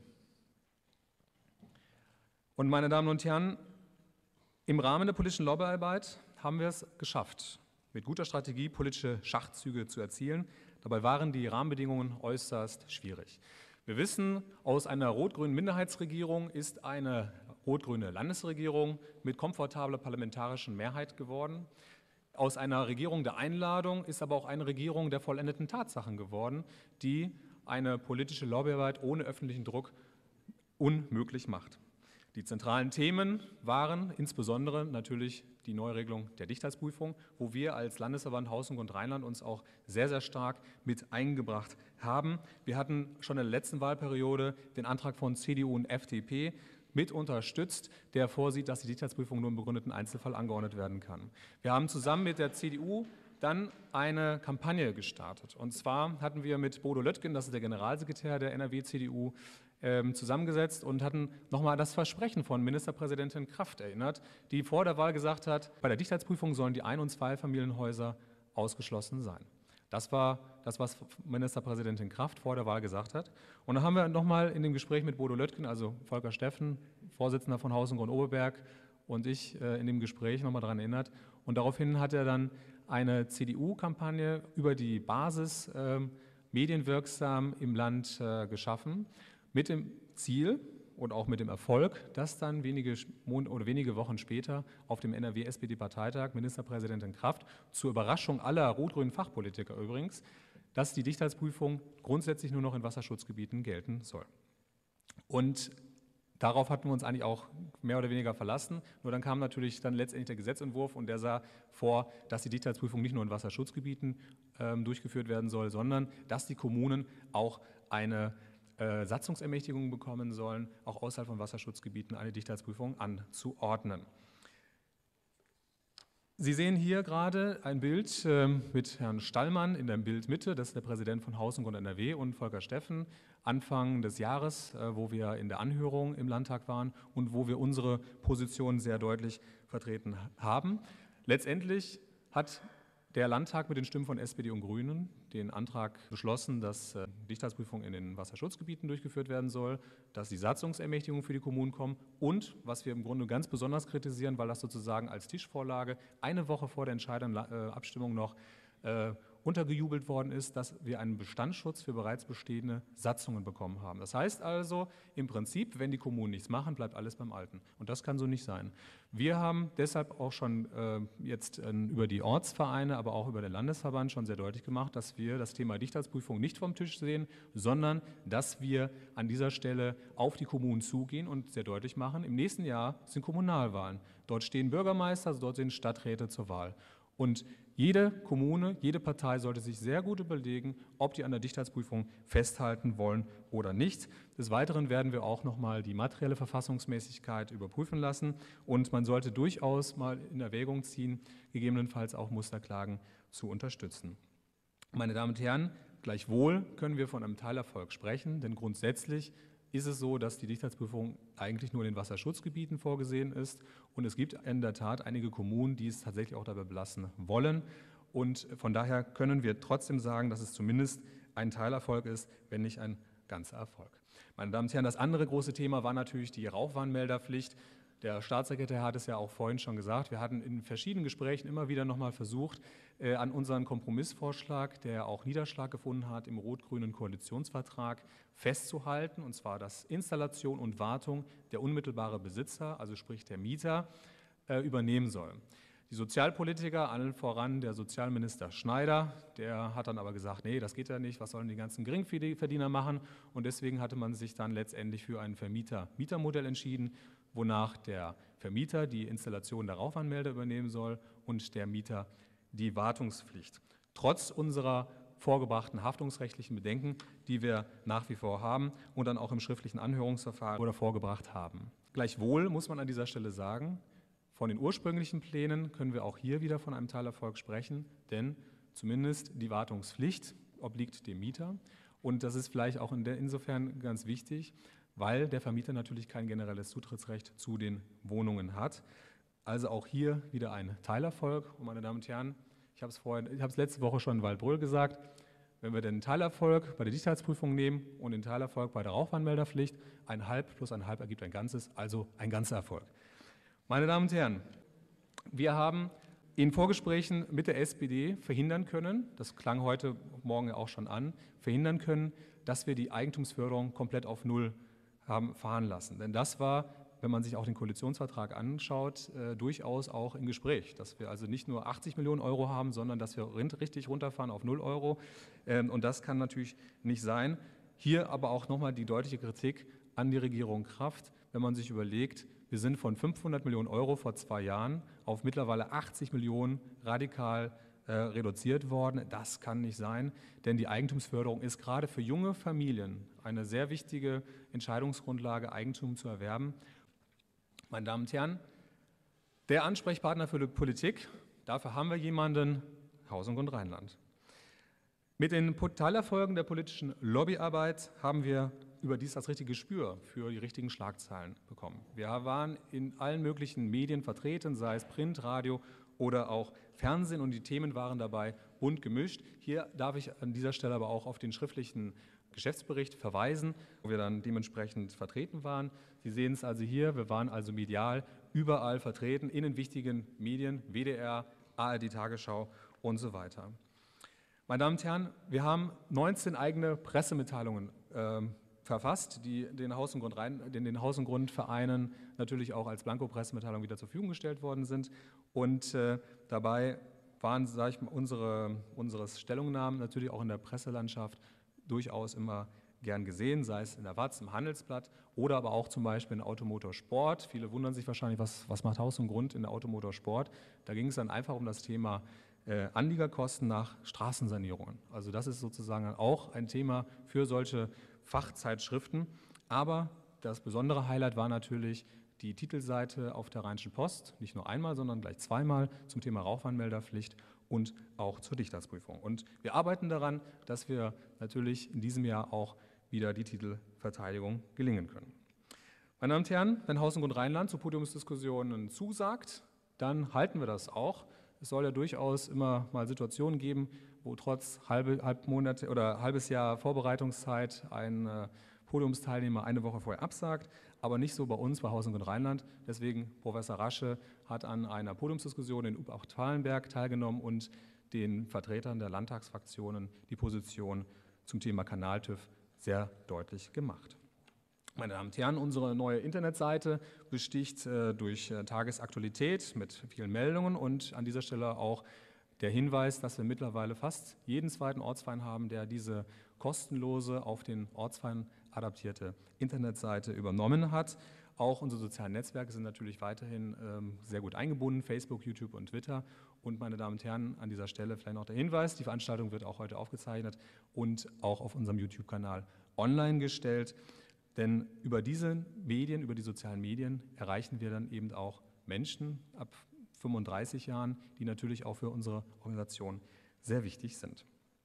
Und meine Damen und Herren, im Rahmen der politischen Lobbyarbeit haben wir es geschafft, mit guter Strategie politische Schachzüge zu erzielen. Dabei waren die Rahmenbedingungen äußerst schwierig. Wir wissen, aus einer rot-grünen Minderheitsregierung ist eine rot-grüne Landesregierung mit komfortabler parlamentarischen Mehrheit geworden. Aus einer Regierung der Einladung ist aber auch eine Regierung der vollendeten Tatsachen geworden, die eine politische Lobbyarbeit ohne öffentlichen Druck unmöglich macht. Die zentralen Themen waren insbesondere natürlich die Neuregelung der Dichtheitsprüfung, wo wir als Landesverband Haus und Grund Rheinland uns auch sehr, sehr stark mit eingebracht haben. Wir hatten schon in der letzten Wahlperiode den Antrag von CDU und FDP mit unterstützt, der vorsieht, dass die Dichtheitsprüfung nur im begründeten Einzelfall angeordnet werden kann. Wir haben zusammen mit der CDU dann eine Kampagne gestartet. Und zwar hatten wir mit Bodo Löttgen, das ist der Generalsekretär der NRW-CDU, zusammengesetzt und hatten nochmal das Versprechen von Ministerpräsidentin Kraft erinnert, die vor der Wahl gesagt hat, bei der Dichtheitsprüfung sollen die Ein- und Zweifamilienhäuser ausgeschlossen sein. Das war das, was Ministerpräsidentin Kraft vor der Wahl gesagt hat. Und dann haben wir nochmal in dem Gespräch mit Bodo Löttgen, also Volker Steffen, Vorsitzender von Haus und Grund Oberberg, und ich in dem Gespräch nochmal daran erinnert. Und daraufhin hat er dann eine CDU-Kampagne über die Basis medienwirksam im Land geschaffen, mit dem Ziel und auch mit dem Erfolg, dass dann wenige Wochen später auf dem NRW-SPD-Parteitag Ministerpräsidentin Kraft, zur Überraschung aller rot-grünen Fachpolitiker übrigens, dass die Dichtheitsprüfung grundsätzlich nur noch in Wasserschutzgebieten gelten soll. Und darauf hatten wir uns eigentlich auch mehr oder weniger verlassen. Nur dann kam natürlich dann letztendlich der Gesetzentwurf und der sah vor, dass die Dichtheitsprüfung nicht nur in Wasserschutzgebieten durchgeführt werden soll, sondern dass die Kommunen auch eine Satzungsermächtigung bekommen sollen, auch außerhalb von Wasserschutzgebieten eine Dichtheitsprüfung anzuordnen. Sie sehen hier gerade ein Bild mit Herrn Stallmann in der Bildmitte, das ist der Präsident von Haus und Grund NRW, und Volker Steffen, Anfang des Jahres, wo wir in der Anhörung im Landtag waren und wo wir unsere Position sehr deutlich vertreten haben. Letztendlich hat der Landtag mit den Stimmen von SPD und Grünen den Antrag beschlossen, dass die Dichtheitsprüfung in den Wasserschutzgebieten durchgeführt werden soll, dass die Satzungsermächtigungen für die Kommunen kommen und, was wir im Grunde ganz besonders kritisieren, weil das sozusagen als Tischvorlage eine Woche vor der entscheidenden Abstimmung noch untergejubelt worden ist, dass wir einen Bestandsschutz für bereits bestehende Satzungen bekommen haben. Das heißt also, im Prinzip, wenn die Kommunen nichts machen, bleibt alles beim Alten. Und das kann so nicht sein. Wir haben deshalb auch schon jetzt über die Ortsvereine, aber auch über den Landesverband schon sehr deutlich gemacht, dass wir das Thema Dichtheitsprüfung nicht vom Tisch sehen, sondern dass wir an dieser Stelle auf die Kommunen zugehen und sehr deutlich machen, im nächsten Jahr sind Kommunalwahlen. Dort stehen Bürgermeister, also dort sind Stadträte zur Wahl. Und jede Kommune, jede Partei sollte sich sehr gut überlegen, ob die an der Dichtheitsprüfung festhalten wollen oder nicht. Des Weiteren werden wir auch nochmal die materielle Verfassungsmäßigkeit überprüfen lassen und man sollte durchaus mal in Erwägung ziehen, gegebenenfalls auch Musterklagen zu unterstützen. Meine Damen und Herren, gleichwohl können wir von einem Teilerfolg sprechen, denn grundsätzlich ist es so, dass die Dichtheitsprüfung eigentlich nur in den Wasserschutzgebieten vorgesehen ist. Und es gibt in der Tat einige Kommunen, die es tatsächlich auch dabei belassen wollen. Und von daher können wir trotzdem sagen, dass es zumindest ein Teilerfolg ist, wenn nicht ein ganzer Erfolg. Meine Damen und Herren, das andere große Thema war natürlich die Rauchwarnmelderpflicht. Der Staatssekretär hat es ja auch vorhin schon gesagt. Wir hatten in verschiedenen Gesprächen immer wieder nochmal versucht, an unseren Kompromissvorschlag, der auch Niederschlag gefunden hat im rot-grünen Koalitionsvertrag, festzuhalten, und zwar, dass Installation und Wartung der unmittelbare Besitzer, also sprich der Mieter, übernehmen soll. Die Sozialpolitiker, allen voran der Sozialminister Schneider, der hat dann aber gesagt, nee, das geht ja nicht, was sollen die ganzen Geringverdiener machen? Und deswegen hatte man sich dann letztendlich für ein Vermieter-Mieter-Modell entschieden, wonach der Vermieter die Installation der Rauchwarnmelder übernehmen soll und der Mieter die Wartungspflicht. Trotz unserer vorgebrachten haftungsrechtlichen Bedenken, die wir nach wie vor haben und dann auch im schriftlichen Anhörungsverfahren oder vorgebracht haben. Gleichwohl muss man an dieser Stelle sagen, von den ursprünglichen Plänen können wir auch hier wieder von einem Teilerfolg sprechen, denn zumindest die Wartungspflicht obliegt dem Mieter. Und das ist vielleicht auch insofern ganz wichtig, weil der Vermieter natürlich kein generelles Zutrittsrecht zu den Wohnungen hat. Also auch hier wieder ein Teilerfolg. Und meine Damen und Herren, ich habe es letzte Woche schon in Waldbröl gesagt, wenn wir den Teilerfolg bei der Dichtheitsprüfung nehmen und den Teilerfolg bei der Rauchwarnmelderpflicht, 1,5 plus 1,5 ergibt ein Ganzes, also ein ganzer Erfolg. Meine Damen und Herren, wir haben in Vorgesprächen mit der SPD verhindern können, das klang heute Morgen auch schon an, verhindern können, dass wir die Eigentumsförderung komplett auf Null haben fahren lassen. Denn das war, wenn man sich auch den Koalitionsvertrag anschaut, durchaus auch im Gespräch, dass wir also nicht nur 80 Millionen Euro haben, sondern dass wir richtig runterfahren auf 0 Euro. Und das kann natürlich nicht sein. Hier aber auch nochmal die deutliche Kritik an die Regierung Kraft, wenn man sich überlegt, wir sind von 500 Millionen Euro vor 2 Jahren auf mittlerweile 80 Millionen radikal reduziert worden. Das kann nicht sein, denn die Eigentumsförderung ist gerade für junge Familien eine sehr wichtige Entscheidungsgrundlage, Eigentum zu erwerben. Meine Damen und Herren, der Ansprechpartner für die Politik, dafür haben wir jemanden, Haus und Grund Rheinland. Mit den Teilerfolgen der politischen Lobbyarbeit haben wir überdies das richtige Gespür für die richtigen Schlagzeilen bekommen. Wir waren in allen möglichen Medien vertreten, sei es Print, Radio oder auch Fernsehen, und die Themen waren dabei bunt gemischt. Hier darf ich an dieser Stelle aber auch auf den schriftlichen Geschäftsbericht verweisen, wo wir dann dementsprechend vertreten waren. Sie sehen es also hier, wir waren also medial überall vertreten, in den wichtigen Medien, WDR, ARD Tagesschau und so weiter. Meine Damen und Herren, wir haben 19 eigene Pressemitteilungen verfasst, die den Haus- und Grundvereinen natürlich auch als Blanko-Pressemitteilung wieder zur Verfügung gestellt worden sind. Und dabei waren, sage ich mal, unsere Stellungnahmen natürlich auch in der Presselandschaft durchaus immer gern gesehen, sei es in der WAZ, im Handelsblatt oder aber auch zum Beispiel in Automotorsport. Viele wundern sich wahrscheinlich, was macht Haus und Grund in der Automotorsport? Da ging es dann einfach um das Thema Anliegerkosten nach Straßensanierungen. Also das ist sozusagen auch ein Thema für solche Fachzeitschriften. Aber das besondere Highlight war natürlich die Titelseite auf der Rheinischen Post, nicht nur einmal, sondern gleich zweimal zum Thema Rauchwarnmelderpflicht und auch zur Dichterprüfung. Und wir arbeiten daran, dass wir natürlich in diesem Jahr auch wieder die Titelverteidigung gelingen können. Meine Damen und Herren, wenn Haus und Grund Rheinland zu Podiumsdiskussionen zusagt, dann halten wir das auch. Es soll ja durchaus immer mal Situationen geben, wo trotz halbes Jahr Vorbereitungszeit ein Podiumsteilnehmer eine Woche vorher absagt, aber nicht so bei uns, bei Haus und Grund Rheinland. Deswegen Professor Rasche hat an einer Podiumsdiskussion in Übach-Thalenberg teilgenommen und den Vertretern der Landtagsfraktionen die Position zum Thema Kanal-TÜV sehr deutlich gemacht. Meine Damen und Herren, unsere neue Internetseite besticht durch Tagesaktualität mit vielen Meldungen und an dieser Stelle auch der Hinweis, dass wir mittlerweile fast jeden zweiten Ortsverein haben, der diese kostenlose, auf den Ortsverein adaptierte Internetseite übernommen hat. Auch unsere sozialen Netzwerke sind natürlich weiterhin sehr gut eingebunden, Facebook, YouTube und Twitter. Und meine Damen und Herren, an dieser Stelle vielleicht noch der Hinweis, die Veranstaltung wird auch heute aufgezeichnet und auch auf unserem YouTube-Kanal online gestellt. Denn über diese Medien, über die sozialen Medien erreichen wir dann eben auch Menschen ab 35 Jahren, die natürlich auch für unsere Organisation sehr wichtig sind.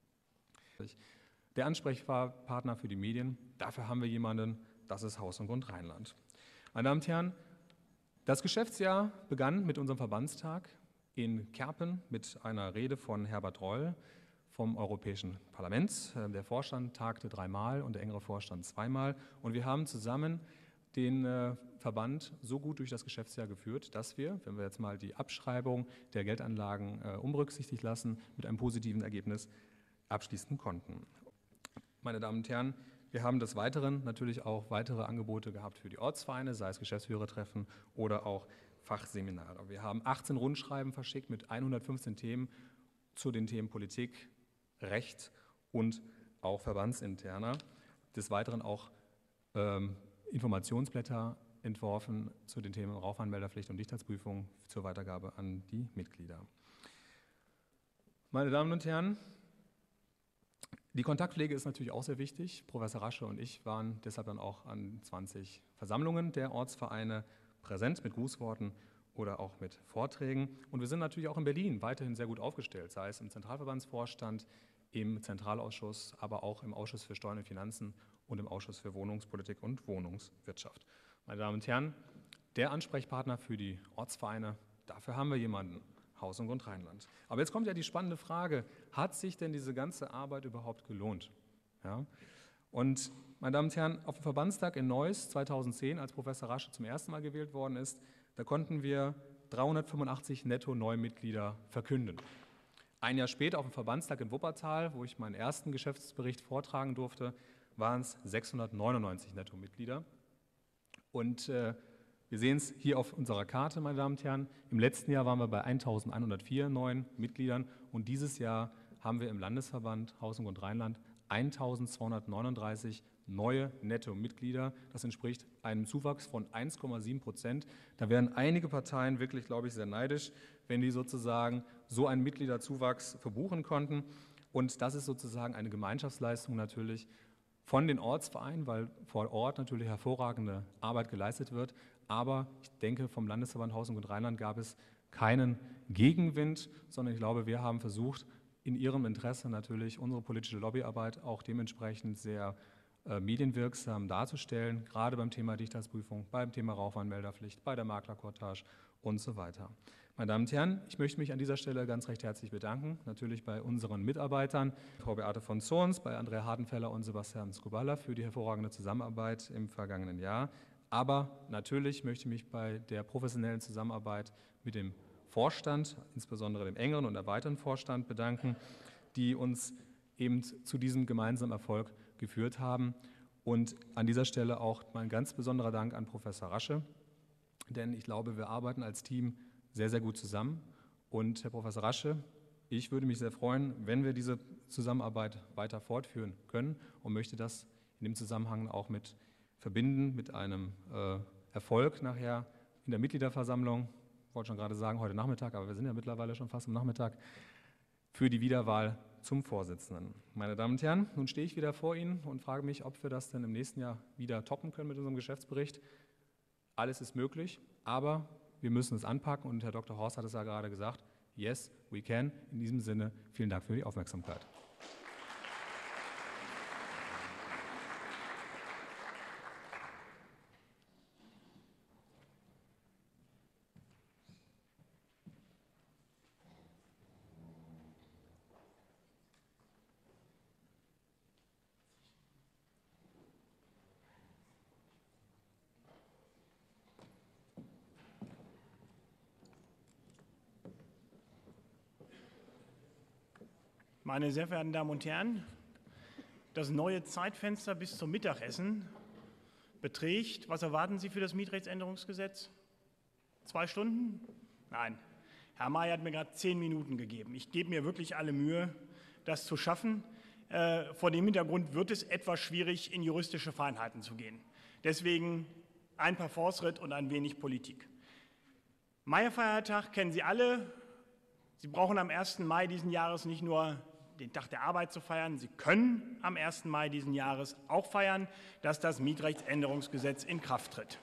Der Ansprechpartner für die Medien, dafür haben wir jemanden, das ist Haus und Grund Rheinland. Meine Damen und Herren, das Geschäftsjahr begann mit unserem Verbandstag in Kerpen mit einer Rede von Herbert Reul vom Europäischen Parlament. Der Vorstand tagte 3-mal und der engere Vorstand 2-mal. Und wir haben zusammen den Verband so gut durch das Geschäftsjahr geführt, dass wir, wenn wir jetzt mal die Abschreibung der Geldanlagen unberücksichtigt lassen, mit einem positiven Ergebnis abschließen konnten. Meine Damen und Herren, wir haben des Weiteren natürlich auch weitere Angebote gehabt für die Ortsvereine, sei es Geschäftsführertreffen oder auch Fachseminare. Wir haben 18 Rundschreiben verschickt mit 115 Themen zu den Themen Politik, Recht und auch verbandsinterner. Des Weiteren auch Informationsblätter entworfen zu den Themen Rauchwarnmelderpflicht und Dichtheitsprüfung zur Weitergabe an die Mitglieder. Meine Damen und Herren, die Kontaktpflege ist natürlich auch sehr wichtig. Professor Rasche und ich waren deshalb dann auch an 20 Versammlungen der Ortsvereine präsent mit Grußworten oder auch mit Vorträgen. Und wir sind natürlich auch in Berlin weiterhin sehr gut aufgestellt, sei es im Zentralverbandsvorstand, im Zentralausschuss, aber auch im Ausschuss für Steuern und Finanzen und im Ausschuss für Wohnungspolitik und Wohnungswirtschaft. Meine Damen und Herren, der Ansprechpartner für die Ortsvereine, dafür haben wir jemanden, Haus und Grund Rheinland. Aber jetzt kommt ja die spannende Frage, hat sich denn diese ganze Arbeit überhaupt gelohnt? Ja? Und meine Damen und Herren, auf dem Verbandstag in Neuss 2010, als Professor Rasche zum ersten Mal gewählt worden ist, da konnten wir 385 netto Neumitglieder verkünden. Ein Jahr später auf dem Verbandstag in Wuppertal, wo ich meinen ersten Geschäftsbericht vortragen durfte, waren es 699 Netto-Mitglieder. Und wir sehen es hier auf unserer Karte, meine Damen und Herren. Im letzten Jahr waren wir bei 1104 neuen Mitgliedern und dieses Jahr haben wir im Landesverband Haus und Grund Rheinland 1239 neue Netto-Mitglieder. Das entspricht einem Zuwachs von 1,7%. Da wären einige Parteien wirklich, glaube ich, sehr neidisch, wenn die sozusagen so einen Mitgliederzuwachs verbuchen konnten. Und das ist sozusagen eine Gemeinschaftsleistung natürlich von den Ortsvereinen, weil vor Ort natürlich hervorragende Arbeit geleistet wird. Aber ich denke, vom Landesverband Haus und Grund Rheinland gab es keinen Gegenwind, sondern ich glaube, wir haben versucht, in ihrem Interesse natürlich unsere politische Lobbyarbeit auch dementsprechend sehr medienwirksam darzustellen, gerade beim Thema Dichtheitsprüfung, beim Thema Rauchwarnmelderpflicht, bei der Maklerkortage und so weiter. Meine Damen und Herren, ich möchte mich an dieser Stelle ganz recht herzlich bedanken, natürlich bei unseren Mitarbeitern, Frau Beate von Zorns, bei Andrea Hartenfeller und Sebastian Skubala für die hervorragende Zusammenarbeit im vergangenen Jahr, Aber natürlich möchte ich mich bei der professionellen Zusammenarbeit mit dem Vorstand, insbesondere dem engeren und erweiterten Vorstand, bedanken, die uns eben zu diesem gemeinsamen Erfolg geführt haben. Und an dieser Stelle auch mein ganz besonderer Dank an Professor Rasche, denn ich glaube, wir arbeiten als Team sehr, sehr gut zusammen. Und Herr Professor Rasche, ich würde mich sehr freuen, wenn wir diese Zusammenarbeit weiter fortführen können und möchte das in dem Zusammenhang auch mit verbinden, mit einem Erfolg nachher in der Mitgliederversammlung. Ich wollte schon gerade sagen, heute Nachmittag, aber wir sind ja mittlerweile schon fast am Nachmittag, für die Wiederwahl zum Vorsitzenden. Meine Damen und Herren, nun stehe ich wieder vor Ihnen und frage mich, ob wir das denn im nächsten Jahr wieder toppen können mit unserem Geschäftsbericht. Alles ist möglich, aber wir müssen es anpacken und Herr Dr. Horst hat es ja gerade gesagt, yes, we can. In diesem Sinne, vielen Dank für die Aufmerksamkeit. Meine sehr verehrten Damen und Herren, das neue Zeitfenster bis zum Mittagessen beträgt, was erwarten Sie für das Mietrechtsänderungsgesetz? 2 Stunden? Nein, Herr May hat mir gerade 10 Minuten gegeben. Ich gebe mir wirklich alle Mühe, das zu schaffen. Vor dem Hintergrund wird es etwas schwierig, in juristische Feinheiten zu gehen. Deswegen ein paar Fortschritt und ein wenig Politik. Maifeiertag kennen Sie alle. Sie brauchen am 1. Mai diesen Jahres nicht nur den Tag der Arbeit zu feiern, Sie können am 1. Mai diesen Jahres auch feiern, dass das Mietrechtsänderungsgesetz in Kraft tritt.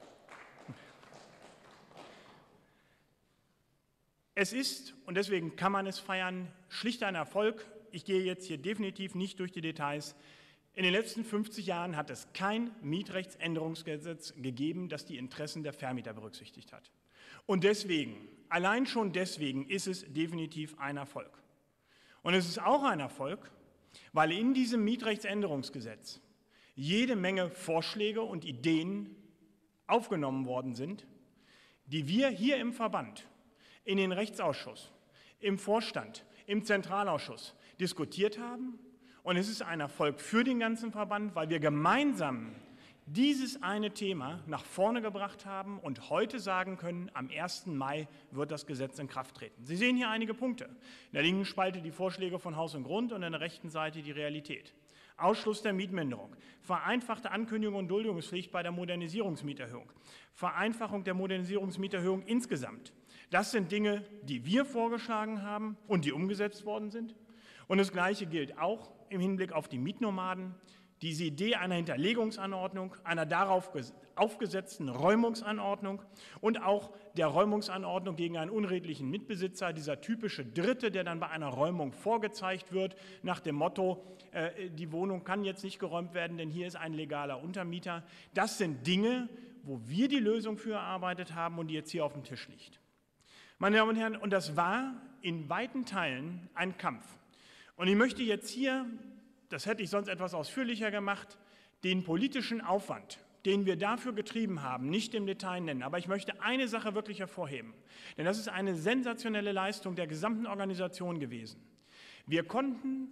Es ist, und deswegen kann man es feiern, schlicht ein Erfolg. Ich gehe jetzt hier definitiv nicht durch die Details. In den letzten 50 Jahren hat es kein Mietrechtsänderungsgesetz gegeben, das die Interessen der Vermieter berücksichtigt hat. Und deswegen, allein schon deswegen, ist es definitiv ein Erfolg. Und es ist auch ein Erfolg, weil in diesem Mietrechtsänderungsgesetz jede Menge Vorschläge und Ideen aufgenommen worden sind, die wir hier im Verband, in den Rechtsausschuss, im Vorstand, im Zentralausschuss diskutiert haben. Und es ist ein Erfolg für den ganzen Verband, weil wir gemeinsam dieses eine Thema nach vorne gebracht haben und heute sagen können, am 1. Mai wird das Gesetz in Kraft treten. Sie sehen hier einige Punkte. In der linken Spalte die Vorschläge von Haus und Grund und in der rechten Seite die Realität. Ausschluss der Mietminderung, vereinfachte Ankündigung und Duldungspflicht bei der Modernisierungsmieterhöhung, Vereinfachung der Modernisierungsmieterhöhung insgesamt. Das sind Dinge, die wir vorgeschlagen haben und die umgesetzt worden sind. Und das Gleiche gilt auch im Hinblick auf die Mietnomaden. Diese Idee einer Hinterlegungsanordnung, einer darauf aufgesetzten Räumungsanordnung und auch der Räumungsanordnung gegen einen unredlichen Mitbesitzer, dieser typische Dritte, der dann bei einer Räumung vorgezeigt wird, nach dem Motto, die Wohnung kann jetzt nicht geräumt werden, denn hier ist ein legaler Untermieter. Das sind Dinge, wo wir die Lösung für erarbeitet haben und die jetzt hier auf dem Tisch liegt. Meine Damen und Herren, und das war in weiten Teilen ein Kampf. Und ich möchte jetzt hier, das hätte ich sonst etwas ausführlicher gemacht, den politischen Aufwand, den wir dafür getrieben haben, nicht im Detail nennen. Aber ich möchte eine Sache wirklich hervorheben, denn das ist eine sensationelle Leistung der gesamten Organisation gewesen. Wir konnten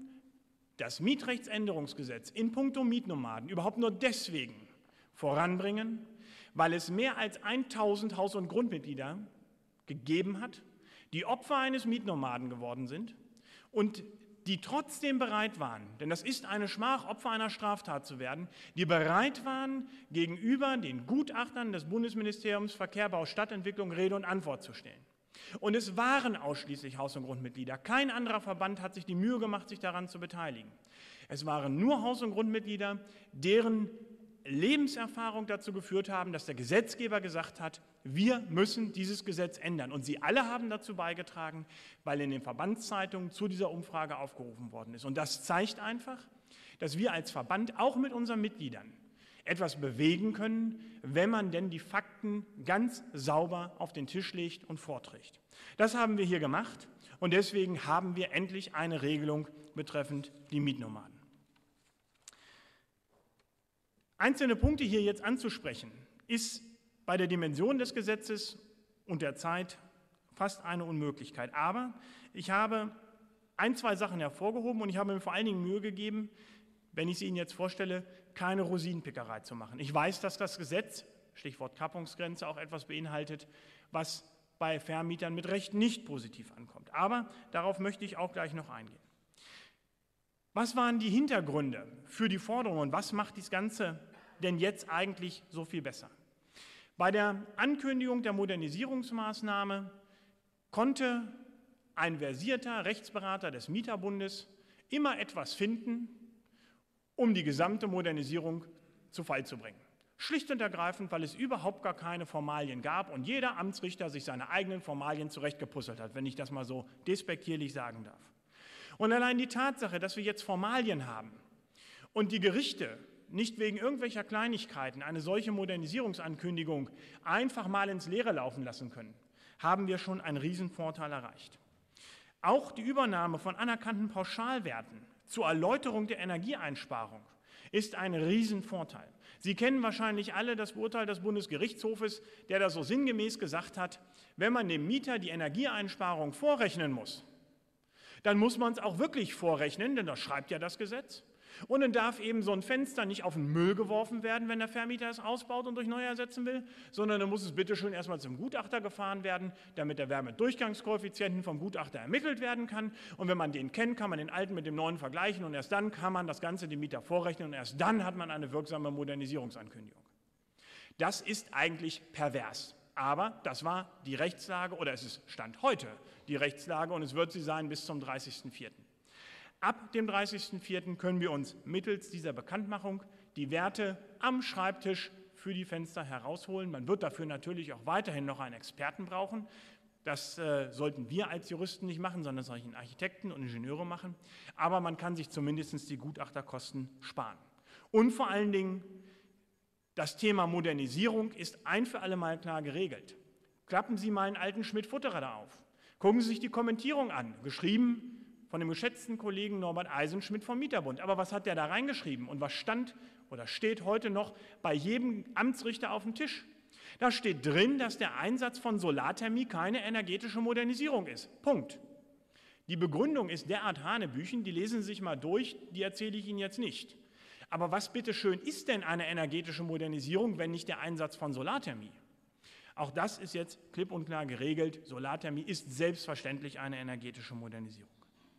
das Mietrechtsänderungsgesetz in puncto Mietnomaden überhaupt nur deswegen voranbringen, weil es mehr als 1000 Haus- und Grundmitglieder gegeben hat, die Opfer eines Mietnomaden geworden sind und die trotzdem bereit waren, denn das ist eine Schmach, Opfer einer Straftat zu werden, die bereit waren, gegenüber den Gutachtern des Bundesministeriums Verkehr, Bau, Stadtentwicklung Rede und Antwort zu stellen. Und es waren ausschließlich Haus- und Grundmitglieder. Kein anderer Verband hat sich die Mühe gemacht, sich daran zu beteiligen. Es waren nur Haus- und Grundmitglieder, deren Lebenserfahrung dazu geführt haben, dass der Gesetzgeber gesagt hat, wir müssen dieses Gesetz ändern. Und sie alle haben dazu beigetragen, weil in den Verbandszeitungen zu dieser Umfrage aufgerufen worden ist. Und das zeigt einfach, dass wir als Verband auch mit unseren Mitgliedern etwas bewegen können, wenn man denn die Fakten ganz sauber auf den Tisch legt und vorträgt. Das haben wir hier gemacht und deswegen haben wir endlich eine Regelung betreffend die Mietnomaden. Einzelne Punkte hier jetzt anzusprechen, ist bei der Dimension des Gesetzes und der Zeit fast eine Unmöglichkeit. Aber ich habe ein, zwei Sachen hervorgehoben und ich habe mir vor allen Dingen Mühe gegeben, wenn ich sie Ihnen jetzt vorstelle, keine Rosinenpickerei zu machen. Ich weiß, dass das Gesetz, Stichwort Kappungsgrenze, auch etwas beinhaltet, was bei Vermietern mit Recht nicht positiv ankommt. Aber darauf möchte ich auch gleich noch eingehen. Was waren die Hintergründe für die Forderung und was macht das Ganze denn jetzt eigentlich so viel besser? Bei der Ankündigung der Modernisierungsmaßnahme konnte ein versierter Rechtsberater des Mieterbundes immer etwas finden, um die gesamte Modernisierung zu Fall zu bringen. Schlicht und ergreifend, weil es überhaupt gar keine Formalien gab und jeder Amtsrichter sich seine eigenen Formalien zurechtgepuzzelt hat, wenn ich das mal so despektierlich sagen darf. Und allein die Tatsache, dass wir jetzt Formalien haben und die Gerichte nicht wegen irgendwelcher Kleinigkeiten eine solche Modernisierungsankündigung einfach mal ins Leere laufen lassen können, haben wir schon einen Riesenvorteil erreicht. Auch die Übernahme von anerkannten Pauschalwerten zur Erläuterung der Energieeinsparung ist ein Riesenvorteil. Sie kennen wahrscheinlich alle das Urteil des Bundesgerichtshofes, der da so sinngemäß gesagt hat, wenn man dem Mieter die Energieeinsparung vorrechnen muss, dann muss man es auch wirklich vorrechnen, denn das schreibt ja das Gesetz. Und dann darf eben so ein Fenster nicht auf den Müll geworfen werden, wenn der Vermieter es ausbaut und durch neu ersetzen will, sondern dann muss es bitte schön erstmal zum Gutachter gefahren werden, damit der Wärmedurchgangskoeffizienten vom Gutachter ermittelt werden kann. Und wenn man den kennt, kann man den alten mit dem neuen vergleichen und erst dann kann man das Ganze dem Mieter vorrechnen und erst dann hat man eine wirksame Modernisierungsankündigung. Das ist eigentlich pervers. Aber das war die Rechtslage, oder es ist Stand heute die Rechtslage und es wird sie sein bis zum 30.04. Ab dem 30.04. können wir uns mittels dieser Bekanntmachung die Werte am Schreibtisch für die Fenster herausholen. Man wird dafür natürlich auch weiterhin noch einen Experten brauchen. Das sollten wir als Juristen nicht machen, sondern das sollten Architekten und Ingenieure machen. Aber man kann sich zumindest die Gutachterkosten sparen. Und vor allen Dingen, das Thema Modernisierung ist ein für alle Mal klar geregelt. Klappen Sie mal einen alten Schmidt-Futterer da auf. Gucken Sie sich die Kommentierung an, geschrieben von dem geschätzten Kollegen Norbert Eisenschmidt vom Mieterbund. Aber was hat der da reingeschrieben und was stand oder steht heute noch bei jedem Amtsrichter auf dem Tisch? Da steht drin, dass der Einsatz von Solarthermie keine energetische Modernisierung ist. Punkt. Die Begründung ist derart hanebüchen, die lesen Sie sich mal durch, die erzähle ich Ihnen jetzt nicht. Aber was bitteschön ist denn eine energetische Modernisierung, wenn nicht der Einsatz von Solarthermie? Auch das ist jetzt klipp und klar geregelt. Solarthermie ist selbstverständlich eine energetische Modernisierung.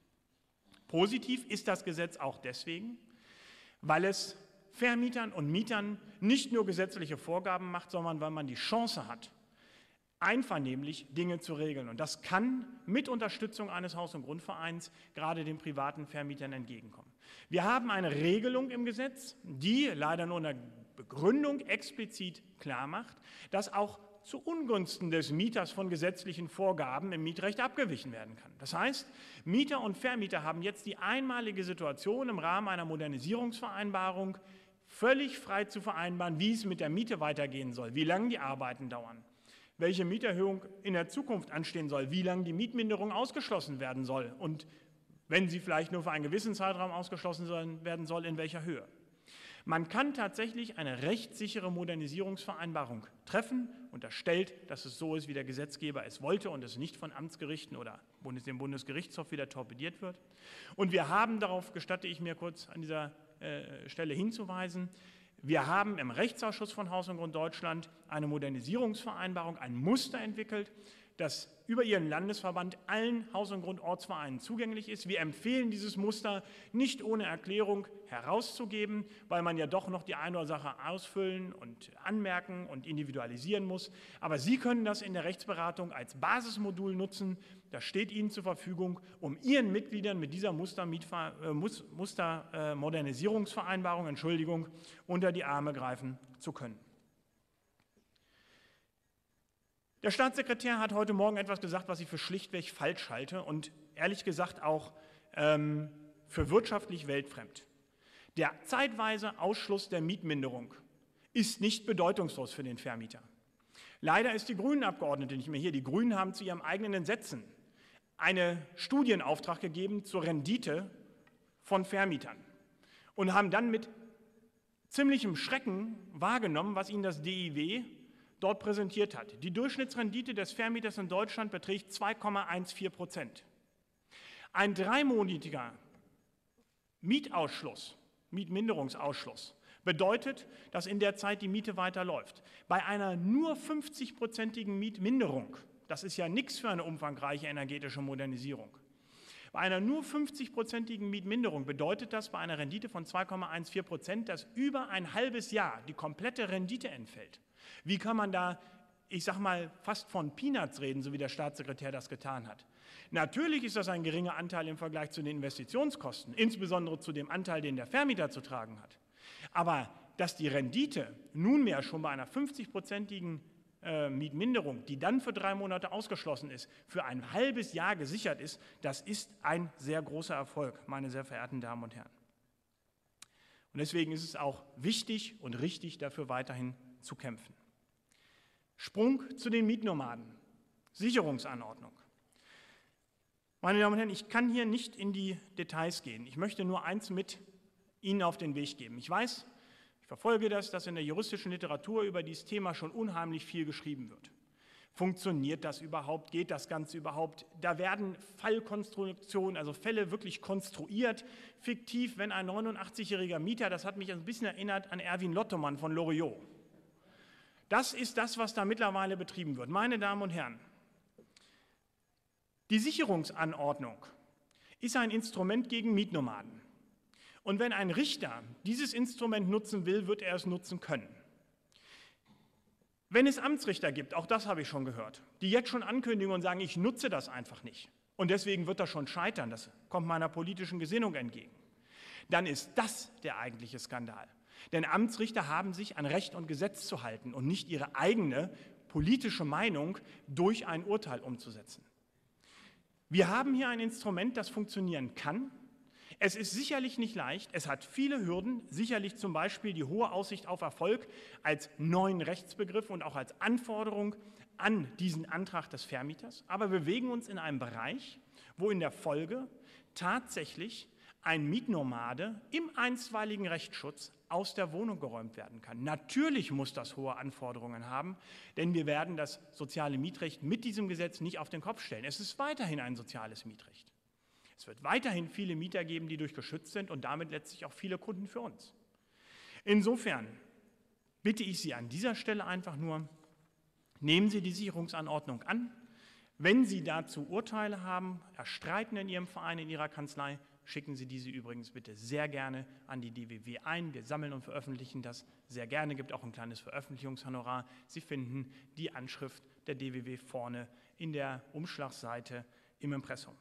Positiv ist das Gesetz auch deswegen, weil es Vermietern und Mietern nicht nur gesetzliche Vorgaben macht, sondern weil man die Chance hat, einvernehmlich Dinge zu regeln. Und das kann mit Unterstützung eines Haus- und Grundvereins gerade den privaten Vermietern entgegenkommen. Wir haben eine Regelung im Gesetz, die leider nur in der Begründung explizit klar macht, dass auch zu Ungunsten des Mieters von gesetzlichen Vorgaben im Mietrecht abgewichen werden kann. Das heißt, Mieter und Vermieter haben jetzt die einmalige Situation im Rahmen einer Modernisierungsvereinbarung völlig frei zu vereinbaren, wie es mit der Miete weitergehen soll, wie lange die Arbeiten dauern, welche Mieterhöhung in der Zukunft anstehen soll, wie lange die Mietminderung ausgeschlossen werden soll und wenn sie vielleicht nur für einen gewissen Zeitraum ausgeschlossen werden soll, in welcher Höhe. Man kann tatsächlich eine rechtssichere Modernisierungsvereinbarung treffen, unterstellt, dass es so ist, wie der Gesetzgeber es wollte und es nicht von Amtsgerichten oder dem Bundesgerichtshof wieder torpediert wird. Und wir haben, darauf gestatte ich mir kurz an dieser Stelle hinzuweisen, wir haben im Rechtsausschuss von Haus und Grund Deutschland eine Modernisierungsvereinbarung, ein Muster entwickelt, das über Ihren Landesverband allen Haus- und Grundortsvereinen zugänglich ist. Wir empfehlen dieses Muster nicht ohne Erklärung herauszugeben, weil man ja doch noch die eine oder andere Sache ausfüllen und anmerken und individualisieren muss. Aber Sie können das in der Rechtsberatung als Basismodul nutzen. Das steht Ihnen zur Verfügung, um Ihren Mitgliedern mit dieser Modernisierungsvereinbarung unter die Arme greifen zu können. Der Staatssekretär hat heute Morgen etwas gesagt, was ich für schlichtweg falsch halte und ehrlich gesagt auch für wirtschaftlich weltfremd. Der zeitweise Ausschluss der Mietminderung ist nicht bedeutungslos für den Vermieter. Leider ist die Grünen-Abgeordnete nicht mehr hier. Die Grünen haben zu ihrem eigenen Sätzen einen Studienauftrag gegeben zur Rendite von Vermietern und haben dann mit ziemlichem Schrecken wahrgenommen, was Ihnen das DIW dort präsentiert hat. Die Durchschnittsrendite des Vermieters in Deutschland beträgt 2,14%. Ein dreimonatiger Mietminderungsausschluss bedeutet, dass in der Zeit die Miete weiterläuft. Bei einer nur 50-prozentigen Mietminderung, das ist ja nichts für eine umfangreiche energetische Modernisierung, bei einer nur 50-prozentigen Mietminderung bedeutet das bei einer Rendite von 2,14%, dass über ein halbes Jahr die komplette Rendite entfällt. Wie kann man da, ich sage mal, fast von Peanuts reden, so wie der Staatssekretär das getan hat? Natürlich ist das ein geringer Anteil im Vergleich zu den Investitionskosten, insbesondere zu dem Anteil, den der Vermieter zu tragen hat. Aber dass die Rendite nunmehr schon bei einer 50-prozentigen Mietminderung, die dann für 3 Monate ausgeschlossen ist, für ein halbes Jahr gesichert ist, das ist ein sehr großer Erfolg, meine sehr verehrten Damen und Herren. Und deswegen ist es auch wichtig und richtig, dafür weiterhin zu kämpfen. Sprung zu den Mietnomaden, Sicherungsanordnung. Meine Damen und Herren, ich kann hier nicht in die Details gehen. Ich möchte nur eins mit Ihnen auf den Weg geben. Ich weiß, ich verfolge das, dass in der juristischen Literatur über dieses Thema schon unheimlich viel geschrieben wird. Funktioniert das überhaupt? Geht das Ganze überhaupt? Da werden Fallkonstruktionen, also Fälle wirklich konstruiert, fiktiv, wenn ein 89-jähriger Mieter, das hat mich ein bisschen erinnert an Erwin Lottemann von Loriot. Das ist das, was da mittlerweile betrieben wird. Meine Damen und Herren, die Sicherungsanordnung ist ein Instrument gegen Mietnomaden. Und wenn ein Richter dieses Instrument nutzen will, wird er es nutzen können. Wenn es Amtsrichter gibt, auch das habe ich schon gehört, die jetzt schon ankündigen und sagen, ich nutze das einfach nicht und deswegen wird das schon scheitern, das kommt meiner politischen Gesinnung entgegen, dann ist das der eigentliche Skandal. Denn Amtsrichter haben sich an Recht und Gesetz zu halten und nicht ihre eigene politische Meinung durch ein Urteil umzusetzen. Wir haben hier ein Instrument, das funktionieren kann. Es ist sicherlich nicht leicht, es hat viele Hürden, sicherlich zum Beispiel die hohe Aussicht auf Erfolg als neuen Rechtsbegriff und auch als Anforderung an diesen Antrag des Vermieters. Aber wir bewegen uns in einem Bereich, wo in der Folge tatsächlich ein Mietnomade im einstweiligen Rechtsschutz aus der Wohnung geräumt werden kann. Natürlich muss das hohe Anforderungen haben, denn wir werden das soziale Mietrecht mit diesem Gesetz nicht auf den Kopf stellen. Es ist weiterhin ein soziales Mietrecht. Es wird weiterhin viele Mieter geben, die durchgeschützt sind und damit letztlich auch viele Kunden für uns. Insofern bitte ich Sie an dieser Stelle einfach nur, nehmen Sie die Sicherungsanordnung an. Wenn Sie dazu Urteile haben, erstreiten in Ihrem Verein, in Ihrer Kanzlei, schicken Sie diese übrigens bitte sehr gerne an die DWW ein. Wir sammeln und veröffentlichen das sehr gerne, gibt auch ein kleines Veröffentlichungshonorar. Sie finden die Anschrift der DWW vorne in der Umschlagseite im Impressum.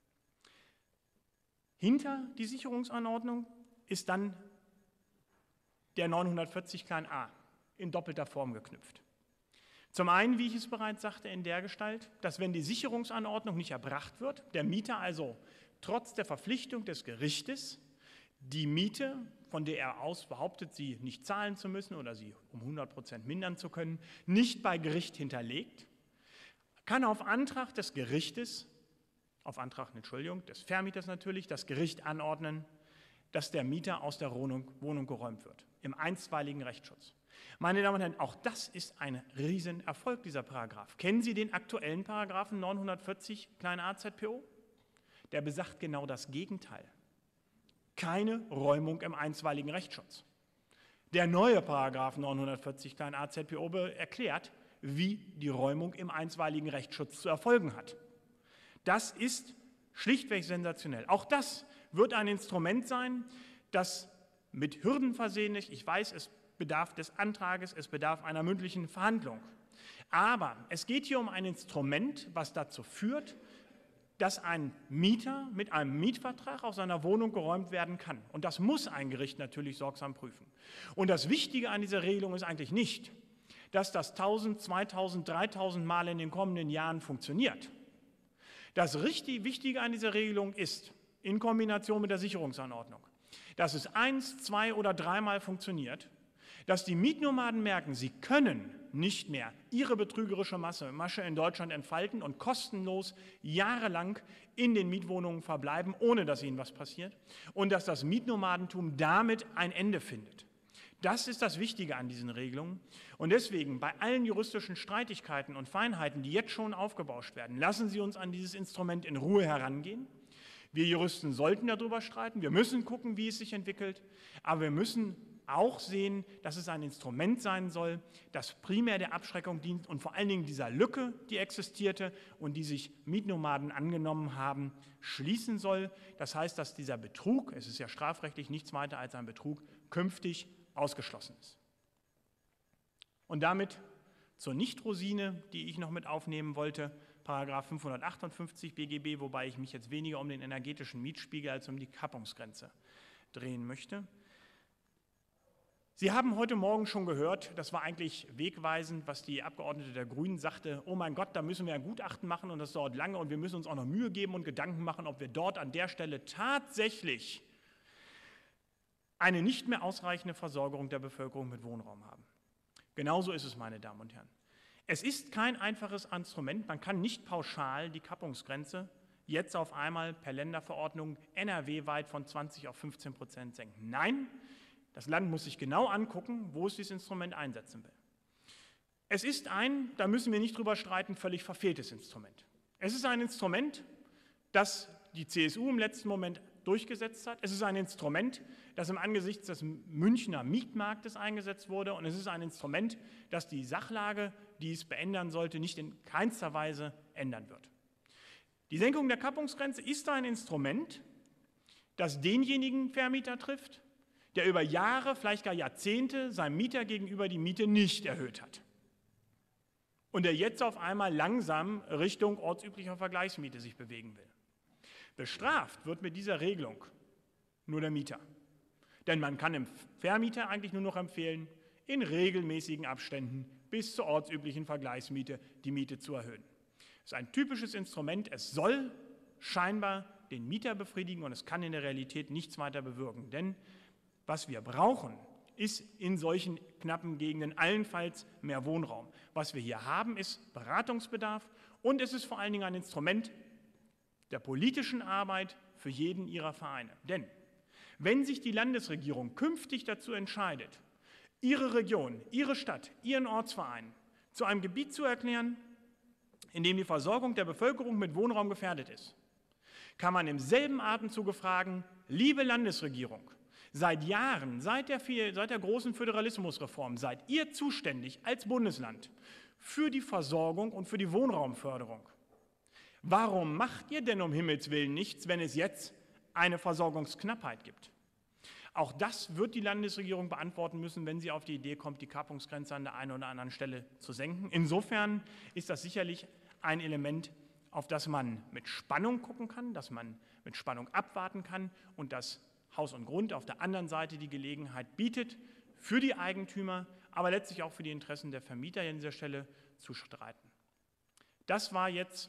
Hinter die Sicherungsanordnung ist dann der 940 a in doppelter Form geknüpft. Zum einen, wie ich es bereits sagte, in der Gestalt, dass wenn die Sicherungsanordnung nicht erbracht wird, der Mieter also trotz der Verpflichtung des Gerichtes die Miete, von der er aus behauptet, sie nicht zahlen zu müssen oder sie um 100% mindern zu können, nicht bei Gericht hinterlegt, kann auf Antrag des Gerichtes, des Vermieters natürlich, das Gericht anordnen, dass der Mieter aus der Wohnung geräumt wird, im einstweiligen Rechtsschutz. Meine Damen und Herren, auch das ist ein Riesenerfolg, dieser Paragraph. Kennen Sie den aktuellen Paragraphen 940 a ZPO? Der besagt genau das Gegenteil. Keine Räumung im einstweiligen Rechtsschutz. Der neue Paragraph 940 a ZPO erklärt, wie die Räumung im einstweiligen Rechtsschutz zu erfolgen hat. Das ist schlichtweg sensationell. Auch das wird ein Instrument sein, das mit Hürden versehen ist. Ich weiß, es bedarf des Antrages, es bedarf einer mündlichen Verhandlung. Aber es geht hier um ein Instrument, was dazu führt, dass ein Mieter mit einem Mietvertrag aus seiner Wohnung geräumt werden kann. Und das muss ein Gericht natürlich sorgsam prüfen. Und das Wichtige an dieser Regelung ist eigentlich nicht, dass das 1000, 2000, 3000 Mal in den kommenden Jahren funktioniert. Das richtig Wichtige an dieser Regelung ist, in Kombination mit der Sicherungsanordnung, dass es 1, 2 oder 3 Mal funktioniert, dass die Mietnomaden merken, sie können nicht mehr ihre betrügerische Masche in Deutschland entfalten und kostenlos jahrelang in den Mietwohnungen verbleiben, ohne dass ihnen was passiert, und dass das Mietnomadentum damit ein Ende findet. Das ist das Wichtige an diesen Regelungen. Und deswegen, bei allen juristischen Streitigkeiten und Feinheiten, die jetzt schon aufgebauscht werden, lassen Sie uns an dieses Instrument in Ruhe herangehen. Wir Juristen sollten darüber streiten, wir müssen gucken, wie es sich entwickelt, aber wir müssen auch sehen, dass es ein Instrument sein soll, das primär der Abschreckung dient und vor allen Dingen dieser Lücke, die existierte und die sich Mietnomaden angenommen haben, schließen soll. Das heißt, dass dieser Betrug, es ist ja strafrechtlich nichts weiter als ein Betrug, künftig ausgeschlossen ist. Und damit zur Nicht-Rosine, die ich noch mit aufnehmen wollte, Paragraph 558 BGB, wobei ich mich jetzt weniger um den energetischen Mietspiegel als um die Kappungsgrenze drehen möchte. Sie haben heute Morgen schon gehört, das war eigentlich wegweisend, was die Abgeordnete der Grünen sagte, oh mein Gott, da müssen wir ein Gutachten machen und das dauert lange und wir müssen uns auch noch Mühe geben und Gedanken machen, ob wir dort an der Stelle tatsächlich eine nicht mehr ausreichende Versorgung der Bevölkerung mit Wohnraum haben. Genauso ist es, meine Damen und Herren. Es ist kein einfaches Instrument, man kann nicht pauschal die Kappungsgrenze jetzt auf einmal per Länderverordnung NRW-weit von 20 auf 15% senken. Nein, das Land muss sich genau angucken, wo es dieses Instrument einsetzen will. Es ist ein, da müssen wir nicht drüber streiten, völlig verfehltes Instrument. Es ist ein Instrument, das die CSU im letzten Moment durchgesetzt hat. Es ist ein Instrument, das im Angesichts des Münchner Mietmarktes eingesetzt wurde. Und es ist ein Instrument, das die Sachlage, die es beändern sollte, nicht in keinster Weise ändern wird. Die Senkung der Kappungsgrenze ist ein Instrument, das denjenigen Vermieter trifft, der über Jahre, vielleicht gar Jahrzehnte seinem Mieter gegenüber die Miete nicht erhöht hat. Und der jetzt auf einmal langsam Richtung ortsüblicher Vergleichsmiete sich bewegen will. Bestraft wird mit dieser Regelung nur der Mieter. Denn man kann dem Vermieter eigentlich nur noch empfehlen, in regelmäßigen Abständen bis zur ortsüblichen Vergleichsmiete die Miete zu erhöhen. Das ist ein typisches Instrument. Es soll scheinbar den Mieter befriedigen und es kann in der Realität nichts weiter bewirken. Denn was wir brauchen, ist in solchen knappen Gegenden allenfalls mehr Wohnraum. Was wir hier haben, ist Beratungsbedarf und es ist vor allen Dingen ein Instrument der politischen Arbeit für jeden ihrer Vereine. Denn wenn sich die Landesregierung künftig dazu entscheidet, ihre Region, ihre Stadt, ihren Ortsverein zu einem Gebiet zu erklären, in dem die Versorgung der Bevölkerung mit Wohnraum gefährdet ist, kann man im selben Atemzuge fragen, liebe Landesregierung, seit Jahren, seit der großen Föderalismusreform, seid ihr zuständig als Bundesland für die Versorgung und für die Wohnraumförderung. Warum macht ihr denn um Himmels Willen nichts, wenn es jetzt eine Versorgungsknappheit gibt? Auch das wird die Landesregierung beantworten müssen, wenn sie auf die Idee kommt, die Kappungsgrenze an der einen oder anderen Stelle zu senken. Insofern ist das sicherlich ein Element, auf das man mit Spannung gucken kann, das man mit Spannung abwarten kann und das Haus und Grund auf der anderen Seite die Gelegenheit bietet, für die Eigentümer, aber letztlich auch für die Interessen der Vermieter an dieser Stelle zu streiten. Das war jetzt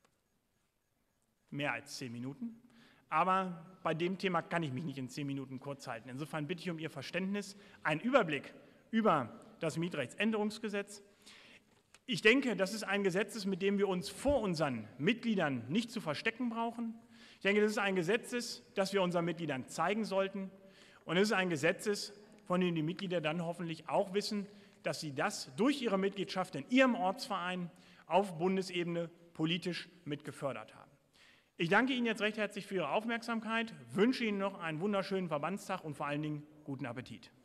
mehr als 10 Minuten, aber bei dem Thema kann ich mich nicht in 10 Minuten kurz halten. Insofern bitte ich um Ihr Verständnis, einen Überblick über das Mietrechtsänderungsgesetz. Ich denke, das ist ein Gesetz, mit dem wir uns vor unseren Mitgliedern nicht zu verstecken brauchen. Ich denke, das ist ein Gesetz, das wir unseren Mitgliedern zeigen sollten. Und es ist ein Gesetz, von dem die Mitglieder dann hoffentlich auch wissen, dass sie das durch ihre Mitgliedschaft in ihrem Ortsverein auf Bundesebene politisch mit gefördert haben. Ich danke Ihnen jetzt recht herzlich für Ihre Aufmerksamkeit, wünsche Ihnen noch einen wunderschönen Verbandstag und vor allen Dingen guten Appetit.